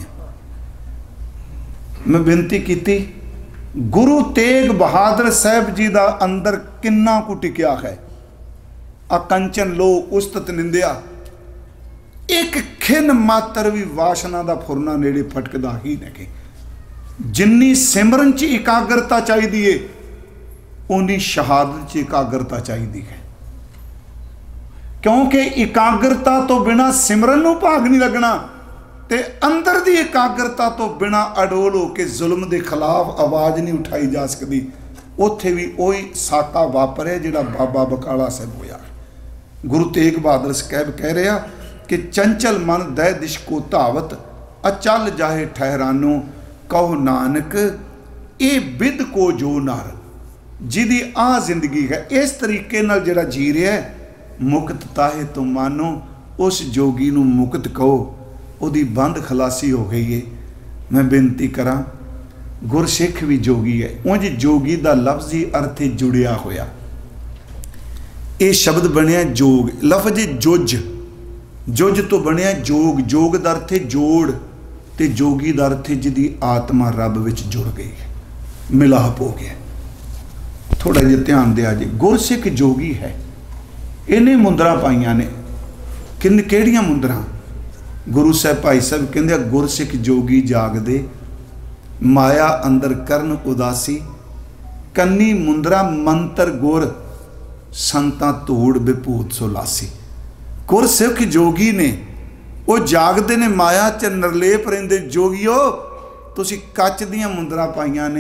मैं बेनती की गुरु तेग बहादुर साहब जी का अंदर किन्ना कु टिकिया है। अकंचन लो उस्तत निंदिया, एक खिन मात्र भी वासना का फुरना नेड़े फटकदा ही नहीं। जिन्नी सिमरन च एकाग्रता चाहिए उन्नी शहादत च एकाग्रता चाहिए है, क्योंकि एकाग्रता तो बिना सिमरन नूं भाग नहीं लगना, ते अंदर दी एकाग्रता तो बिना अडोल हो के जुल्म के खिलाफ आवाज़ नहीं उठाई जा सकती। उत्थे भी वही साका वापरिया जिहड़ा बाबा बकाला साहब होया। गुरु तेग बहादुर साहब कह रहा कि चंचल मन दै दिश को धावत अचल जाहे ठहरानो, कहो नानक ये बिद को जो नर, जिहदी आ जिंदगी है इस तरीके नाल जिहड़ा जी रहा है, मुक्त ताहे तो मानो उस जोगी नूं मुक्त कहो, उहदी बंद खलासी हो गई है। मैं बेनती करा गुरसिख भी जोगी है, उंज जोगी का लफ्जी अर्थ जुड़िया होया। ये शब्द बनया जोग, लफ्ज जुज, जुज तो बनया जोग, जोग का अर्थ जोड़, ते जोगी का अर्थ जिहदी आत्मा रब विच जुड़ गई है, मिलाप हो गया। थोड़ा जिहा ध्यान दिया जी, गुरसिख जोगी है। इन्हें मुंदरा पाइया ने, किन केड़ियां मुंदरा? गुरु साहब भाई साहब कहते गुरसिख जोगी जागदे, माया अंदर करन उदासी, कन्नी मुंदरा मंत्र गुर, संतां धूड़ विभूत सुलासी। गुरसिख जोगी ने वो जागते ने, माया च नरलेप रहिंदे। जोगियो तुसी कच दियां मुंदरा पाइया ने,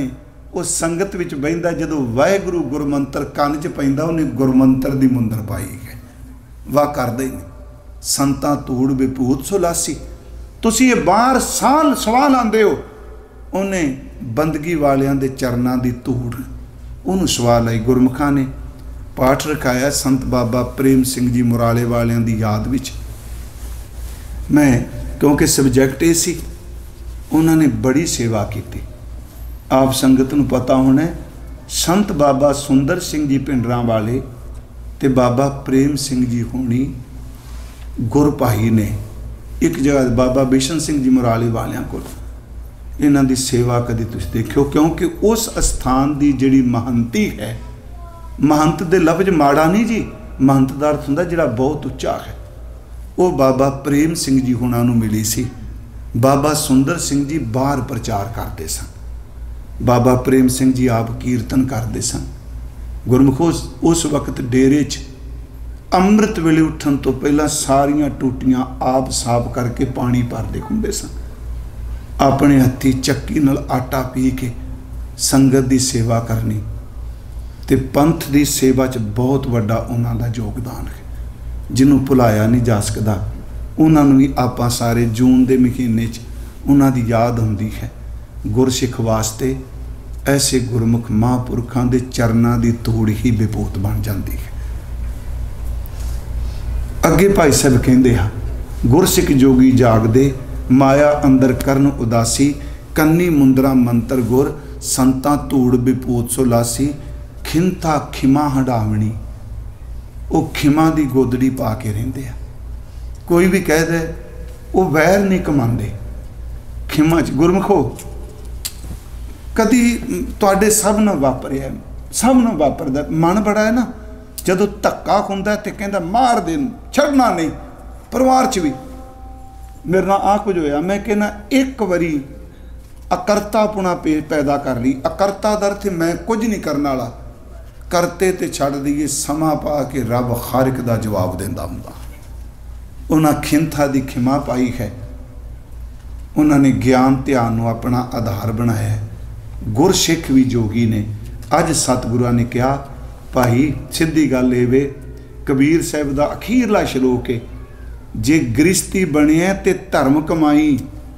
ਉਹ ਸੰਗਤ ਵਿੱਚ ਬਹਿੰਦਾ, ਜਦੋਂ ਵਾਹਿਗੁਰੂ ਗੁਰਮੰਤਰ ਕੰਨ 'ਚ ਪੈਂਦਾ ਉਹਨੇ ਗੁਰਮੰਤਰ ਦੀ ਮੁੰਦਰ ਪਾਈ ਹੈ। ਵਾਹ ਕਰਦੇ ਨੇ ਸੰਤਾਂ ਧੂੜ ਵਿਭੂਤ ਸੁਲਾਸੀ। ਤੁਸੀਂ ਇਹ ਬਾਹਰ ਸਾਲ ਸਵਾਲ ਆਉਂਦੇ ਹੋ, ਉਹਨੇ ਬੰਦਗੀ ਵਾਲਿਆਂ ਦੇ ਚਰਨਾਂ ਦੀ ਧੂੜ ਉਹਨੂੰ ਸਵਾਲ ਆਈ। ਗੁਰਮੁਖਾਂ ਨੇ ਪਾਠ ਰਖਾਇਆ ਸੰਤ ਬਾਬਾ ਪ੍ਰੇਮ ਸਿੰਘ ਜੀ ਮੁਰਾਲੇ ਵਾਲਿਆਂ ਦੀ ਯਾਦ ਵਿੱਚ। ਮੈਂ ਕਿਉਂਕਿ ਸਬਜੈਕਟ ਇਹ ਸੀ, ਉਹਨਾਂ ਨੇ ਬੜੀ ਸੇਵਾ ਕੀਤੀ। ਆਪ ਸੰਗਤ ਨੂੰ ਪਤਾ ਹੋਣਾ ਸੰਤ ਬਾਬਾ ਸੁੰਦਰ ਸਿੰਘ ਜੀ ਪਿੰਡਰਾਂ ਵਾਲੇ ਤੇ ਬਾਬਾ ਪ੍ਰੇਮ ਸਿੰਘ ਜੀ ਹੋਣੀ ਗੁਰਭਾਈ ਨੇ ਇੱਕ ਜਗ੍ਹਾ ਬਾਬਾ ਬਿਸ਼ਨ ਸਿੰਘ ਜੀ ਮੁਰਾਲੇ ਵਾਲਿਆਂ ਕੋਲ ਇਹਨਾਂ ਦੀ ਸੇਵਾ ਕਦੇ ਤੁਸੀਂ ਦੇਖਿਓ, ਕਿਉਂਕਿ ਉਸ ਅਸਥਾਨ ਦੀ ਜਿਹੜੀ ਮਹੰਤੀ ਹੈ, ਮਹੰਤ ਦੇ ਲਫ਼ਜ਼ ਮਾੜਾ ਨਹੀਂ ਜੀ, ਮਹੰਤ ਦਾ ਅਰਥ ਹੁੰਦਾ ਜਿਹੜਾ ਬਹੁਤ ਉੱਚਾ ਹੈ, ਉਹ ਬਾਬਾ ਪ੍ਰੇਮ ਸਿੰਘ ਜੀ ਹੁਣਾਂ ਨੂੰ ਮਿਲੀ ਸੀ। ਬਾਬਾ ਸੁੰਦਰ ਸਿੰਘ ਜੀ ਬਾਹਰ ਪ੍ਰਚਾਰ ਕਰਦੇ ਸਨ, ਬਾਬਾ ਪ੍ਰੇਮ ਸਿੰਘ ਜੀ ਆਪ ਕੀਰਤਨ ਕਰਦੇ ਸਨ। ਗੁਰਮੁਖੋ ਉਸ ਵਕਤ ਡੇਰੇ 'ਚ ਅੰਮ੍ਰਿਤ ਵੇਲੇ ਉੱਠਣ ਤੋਂ ਪਹਿਲਾਂ ਸਾਰੀਆਂ ਟੂਟੀਆਂ ਆਪ ਸਾਫ਼ ਕਰਕੇ ਪਾਣੀ ਭਰਦੇ ਹੁੰਦੇ ਸਨ। ਆਪਣੇ ਹੱਥੀਂ ਚੱਕੀ ਨਾਲ ਆਟਾ ਪੀ ਕੇ ਸੰਗਤ ਦੀ ਸੇਵਾ ਕਰਨੀ ਤੇ ਪੰਥ ਦੀ ਸੇਵਾ 'ਚ ਬਹੁਤ ਵੱਡਾ ਉਹਨਾਂ ਦਾ ਯੋਗਦਾਨ ਹੈ, ਜਿਹਨੂੰ ਭੁਲਾਇਆ ਨਹੀਂ ਜਾ ਸਕਦਾ। ਉਹਨਾਂ ਨੂੰ ਵੀ ਆਪਾਂ ਸਾਰੇ ਜੂਨ ਦੇ ਮਹੀਨੇ 'ਚ ਉਹਨਾਂ ਦੀ ਯਾਦ ਹੁੰਦੀ ਹੈ। ਗੁਰਸਿੱਖ ਵਾਸਤੇ ਐਸੇ ਗੁਰਮੁਖ ਮਹਾਂਪੁਰਖਾਂ ਦੇ ਚਰਨਾਂ ਦੀ ਧੂੜ ਹੀ ਵਿਭੂਤ ਬਣ ਜਾਂਦੀ ਹੈ। ਅੱਗੇ ਭਾਈ ਸਾਹਿਬ ਕਹਿੰਦੇ ਆ, ਗੁਰਸਿੱਖ ਜੋਗੀ ਜਾਗਦੇ ਮਾਇਆ ਅੰਦਰ ਕਰਨ ਉਦਾਸੀ, ਕੰਨੀ ਮੁੰਦਰਾ ਮੰਤਰ ਗੁਰ ਸੰਤਾਂ ਧੂੜ ਵਿਭੂਤ ਸੁਲਾਸੀ, ਖਿੰਥਾ ਖਿਮਾ ਹੰਡਾਵਣੀ। ਉਹ ਖਿਮਾ ਦੀ ਗੋਦੜੀ ਪਾ ਕੇ ਰਹਿੰਦੇ ਆ। ਕੋਈ ਵੀ ਕਹਿ ਦੇ ਉਹ ਵੈਰ ਨਹੀਂ ਕਮਾਉਂਦੇ ਖਿਮਾ 'ਚ। ਗੁਰਮੁਖੋ ਕਦੀ ਤੁਹਾਡੇ ਸਭ ਨਾਲ ਵਾਪਰਿਆ, ਸਭ ਨਾਲ ਵਾਪਰਦਾ। ਮਨ ਬੜਾ ਹੈ ਨਾ, ਜਦੋਂ ਧੱਕਾ ਹੁੰਦਾ ਤੇ ਕਹਿੰਦਾ ਮਾਰ ਦੇ, ਛੱਡਣਾ ਨਹੀਂ। ਪਰਿਵਾਰ 'ਚ ਵੀ ਮੇਰੇ ਨਾਲ ਆਹ ਕੁਝ ਹੋਇਆ। ਮੈਂ ਕਹਿੰਦਾ ਇੱਕ ਵਾਰੀ ਅਕਰਤਾਪੁਣਾ ਪੈਦਾ ਕਰ ਲਈ। ਅਕਰਤਾ ਦਾ ਅਰਥ ਮੈਂ ਕੁਝ ਨਹੀਂ ਕਰਨ ਵਾਲਾ, ਕਰਤੇ ਤੇ ਛੱਡ ਦਈਏ, ਸਮਾਂ ਪਾ ਕੇ ਰੱਬ ਖਾਰਿਕ ਦਾ ਜਵਾਬ ਦਿੰਦਾ ਹੁੰਦਾ। ਉਹਨਾਂ ਖਿੰਥਾ ਦੀ ਖਿਮਾ ਪਾਈ ਹੈ। ਉਹਨਾਂ ਨੇ ਗਿਆਨ ਧਿਆਨ ਨੂੰ ਆਪਣਾ ਆਧਾਰ ਬਣਾਇਆ। ਗੁਰਸਿੱਖ ਵੀ ਜੋਗੀ ਨੇ। ਅੱਜ ਸਤਿਗੁਰਾਂ ਨੇ ਕਿਹਾ, ਭਾਈ ਸਿੱਧੀ ਗੱਲ ਇਹ ਵੇ, ਕਬੀਰ ਸਾਹਿਬ ਦਾ ਅਖੀਰਲਾ ਸ਼ਲੋਕ ਹੈ, ਜੇ ਗ੍ਰਿਸ਼ਤੀ ਬਣਿਆ ਤੇ ਧਰਮ ਕਮਾਈ।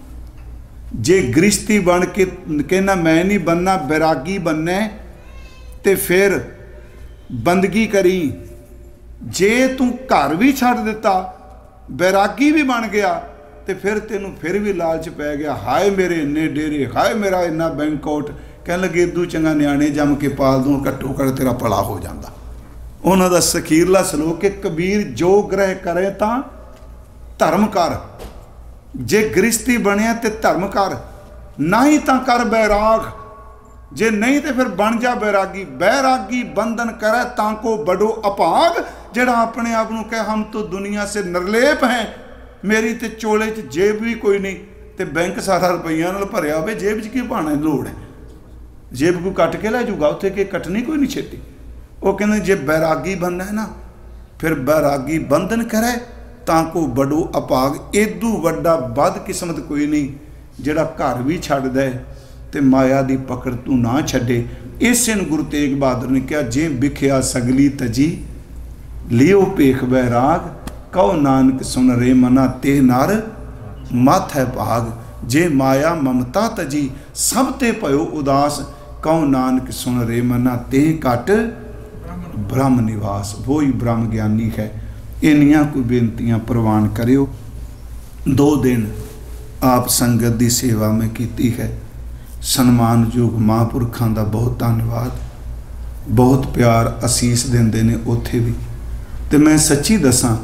ਜੇ ਗ੍ਰਿਸ਼ਤੀ ਬਣ ਕੇ ਕਹਿੰਦਾ ਮੈਂ ਨਹੀਂ ਬਣਨਾ, ਬੈਰਾਗੀ ਬਣਨਾ ਤੇ ਫਿਰ ਬੰਦਗੀ ਕਰੀ। ਜੇ ਤੂੰ ਘਰ ਵੀ ਛੱਡ ਦਿੱਤਾ, ਬੈਰਾਗੀ ਵੀ ਬਣ ਗਿਆ, ਤੇ ਫਿਰ ਤੈਨੂੰ ਫਿਰ ਵੀ ਲਾਲਚ ਪੈ ਗਿਆ, ਹਾਏ ਮੇਰੇ ਇੰਨੇ ਡੇਰੇ, ਹਾਏ ਮੇਰਾ ਇੰਨਾ ਬੈਂਕਆਊਟ, ਕਹਿਣ ਲੱਗੇ ਇਦੂ ਚੰਗਾ ਨਿਆਣੇ ਜੰਮ ਕੇ ਪਾਲ ਦੂੰ, ਘੱਟੋ ਘੱਟ ਤੇਰਾ ਭਲਾ ਹੋ ਜਾਂਦਾ। ਉਹਨਾਂ ਦਾ ਸਖੀਰਲਾ ਸਲੋਕ ਹੈ, ਕਬੀਰ ਜੋ ਗ੍ਰਹਿ ਕਰੇ ਤਾਂ ਧਰਮ ਕਰ। ਜੇ ਗ੍ਰਿਸ਼ਤੀ ਬਣਿਆ ਤੇ ਧਰਮ ਕਰ, ਨਹੀਂ ਤਾਂ ਕਰ ਬੈਰਾਗ, ਜੇ ਨਹੀਂ ਤੇ ਫਿਰ ਬਣ ਜਾ ਬੈਰਾਗੀ। ਬੈਰਾਗੀ ਬੰਧਨ ਕਰੇ ਤਾਂ ਕੋ ਬੜੋ ਅਭਾਗ। ਜਿਹੜਾ ਆਪਣੇ ਆਪ ਨੂੰ ਕਹੇ ਹਮ ਤੋਂ ਦੁਨੀਆ ਸੇ ਨਿਰਲੇਪ ਹੈ, ਮੇਰੀ ਤੇ ਚੋਲੇ 'ਚ ਜੇਬ ਵੀ ਕੋਈ ਨਹੀਂ ਤੇ ਬੈਂਕ ਸਾਰਾ ਰੁਪਈਆਂ ਨਾਲ ਭਰਿਆ ਹੋਵੇ, ਜੇਬ 'ਚ ਕੀ ਪਾਉਣ ਦੀ ਲੋੜ ਹੈ? ਜੇਬ ਕੋਈ ਕੱਟ ਕੇ ਲੈ ਜਾਊਗਾ, ਉੱਥੇ ਕਿ ਕੱਟਣੀ ਕੋਈ ਨਹੀਂ ਛੇਤੀ। ਉਹ ਕਹਿੰਦੇ ਜੇ ਬੈਰਾਗੀ ਬਣਨਾ ਹੈ ਨਾ, ਫਿਰ ਬੈਰਾਗੀ ਬੰਧਨ ਕਰੇ ਤਾਂ ਕੋ ਬੜੋ ਅਭਾਗ। ਇਦੂ ਵੱਡਾ ਬਦਕਿਸਮਤ ਕੋਈ ਨਹੀਂ ਜਿਹੜਾ ਘਰ ਵੀ ਛੱਡਦਾ ਤੇ ਮਾਇਆ ਦੀ ਪਕੜ ਤੂੰ ਨਾ ਛੱਡੇ। ਇਸੇ ਨੂੰ ਗੁਰੂ ਤੇਗ ਬਹਾਦਰ ਨੇ ਕਿਹਾ, ਜੇ ਵਿਖਿਆ ਸਗਲੀ ਤਜੀ ਲਿਓ ਭੇਖ ਬੈਰਾਗ, ਕਹੋ ਨਾਨਕ ਸੁਨ ਰੇ ਮਨਾ ਤੇ ਨਰ ਮੱਥ ਹੈ ਭਾਗ। ਜੇ ਮਾਇਆ ਮਮਤਾ ਤਜੀ ਸਭ ਤੇ ਭਇਓ ਉਦਾਸ, ਕਹੋ ਨਾਨਕ ਸੁਨ ਰੇ ਮਨਾ ਤੇ ਘਟ ਬ੍ਰਹਮ ਨਿਵਾਸ। वो ही ब्रह्म ज्ञानी है। इनिया कोई बेनतियां प्रवान करियो। दो दिन आप संगत की सेवा में की है। सन्मानयोग महापुरखों का बहुत धन्यवाद, बहुत प्यार असीस देंदे ने उत्थे भी। तो मैं सच्ची दसा,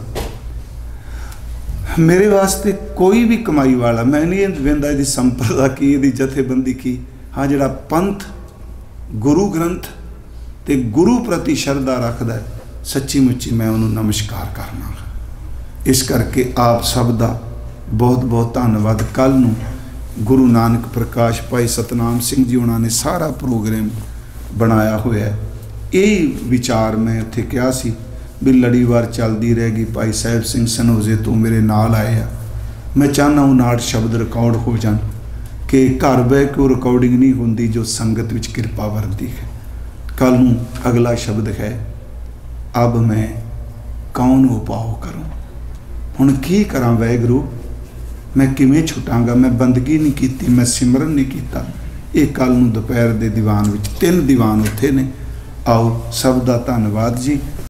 मेरे वास्ते कोई भी कमाई वाला मैं नहीं वेंदा इहदी संप्रदा की, इहदी जथेबंदी की। हाँ, जिहड़ा पंथ गुरु ग्रंथ ते गुरु प्रति शरधा रखदा है, सच्ची मुच्ची मैं उन्होंने नमस्कार करना। इस करके आप सब का बहुत बहुत धन्यवाद। कल नूं गुरु नानक प्रकाश भाई सतनाम सिंह जी उन्होंने सारा प्रोग्राम बनाया हुआ है। यही विचार मैं उत्थे कहा सी भी लड़ीवार चलती रहेगी। भाई साहब सिंह सनोजे तो मेरे नाल आए आ, मैं चाहना वो नाट शब्द रिकॉर्ड हो जान। कि घर बह के रिकॉर्डिंग नहीं होंदी जो संगत विच किरपा वरदी है। कल नूं अगला शब्द है, अब मैं कौन उपाय करूं। हुण की करां वाहिगुरू, मैं किवें छुटांगा, मैं बंदगी नहीं की, मैं सिमरन नहीं किया। ये कल नूं दोपहर दे दीवान विच तीन दीवान उत्थे ने। आओ सब दा धन्नवाद जी।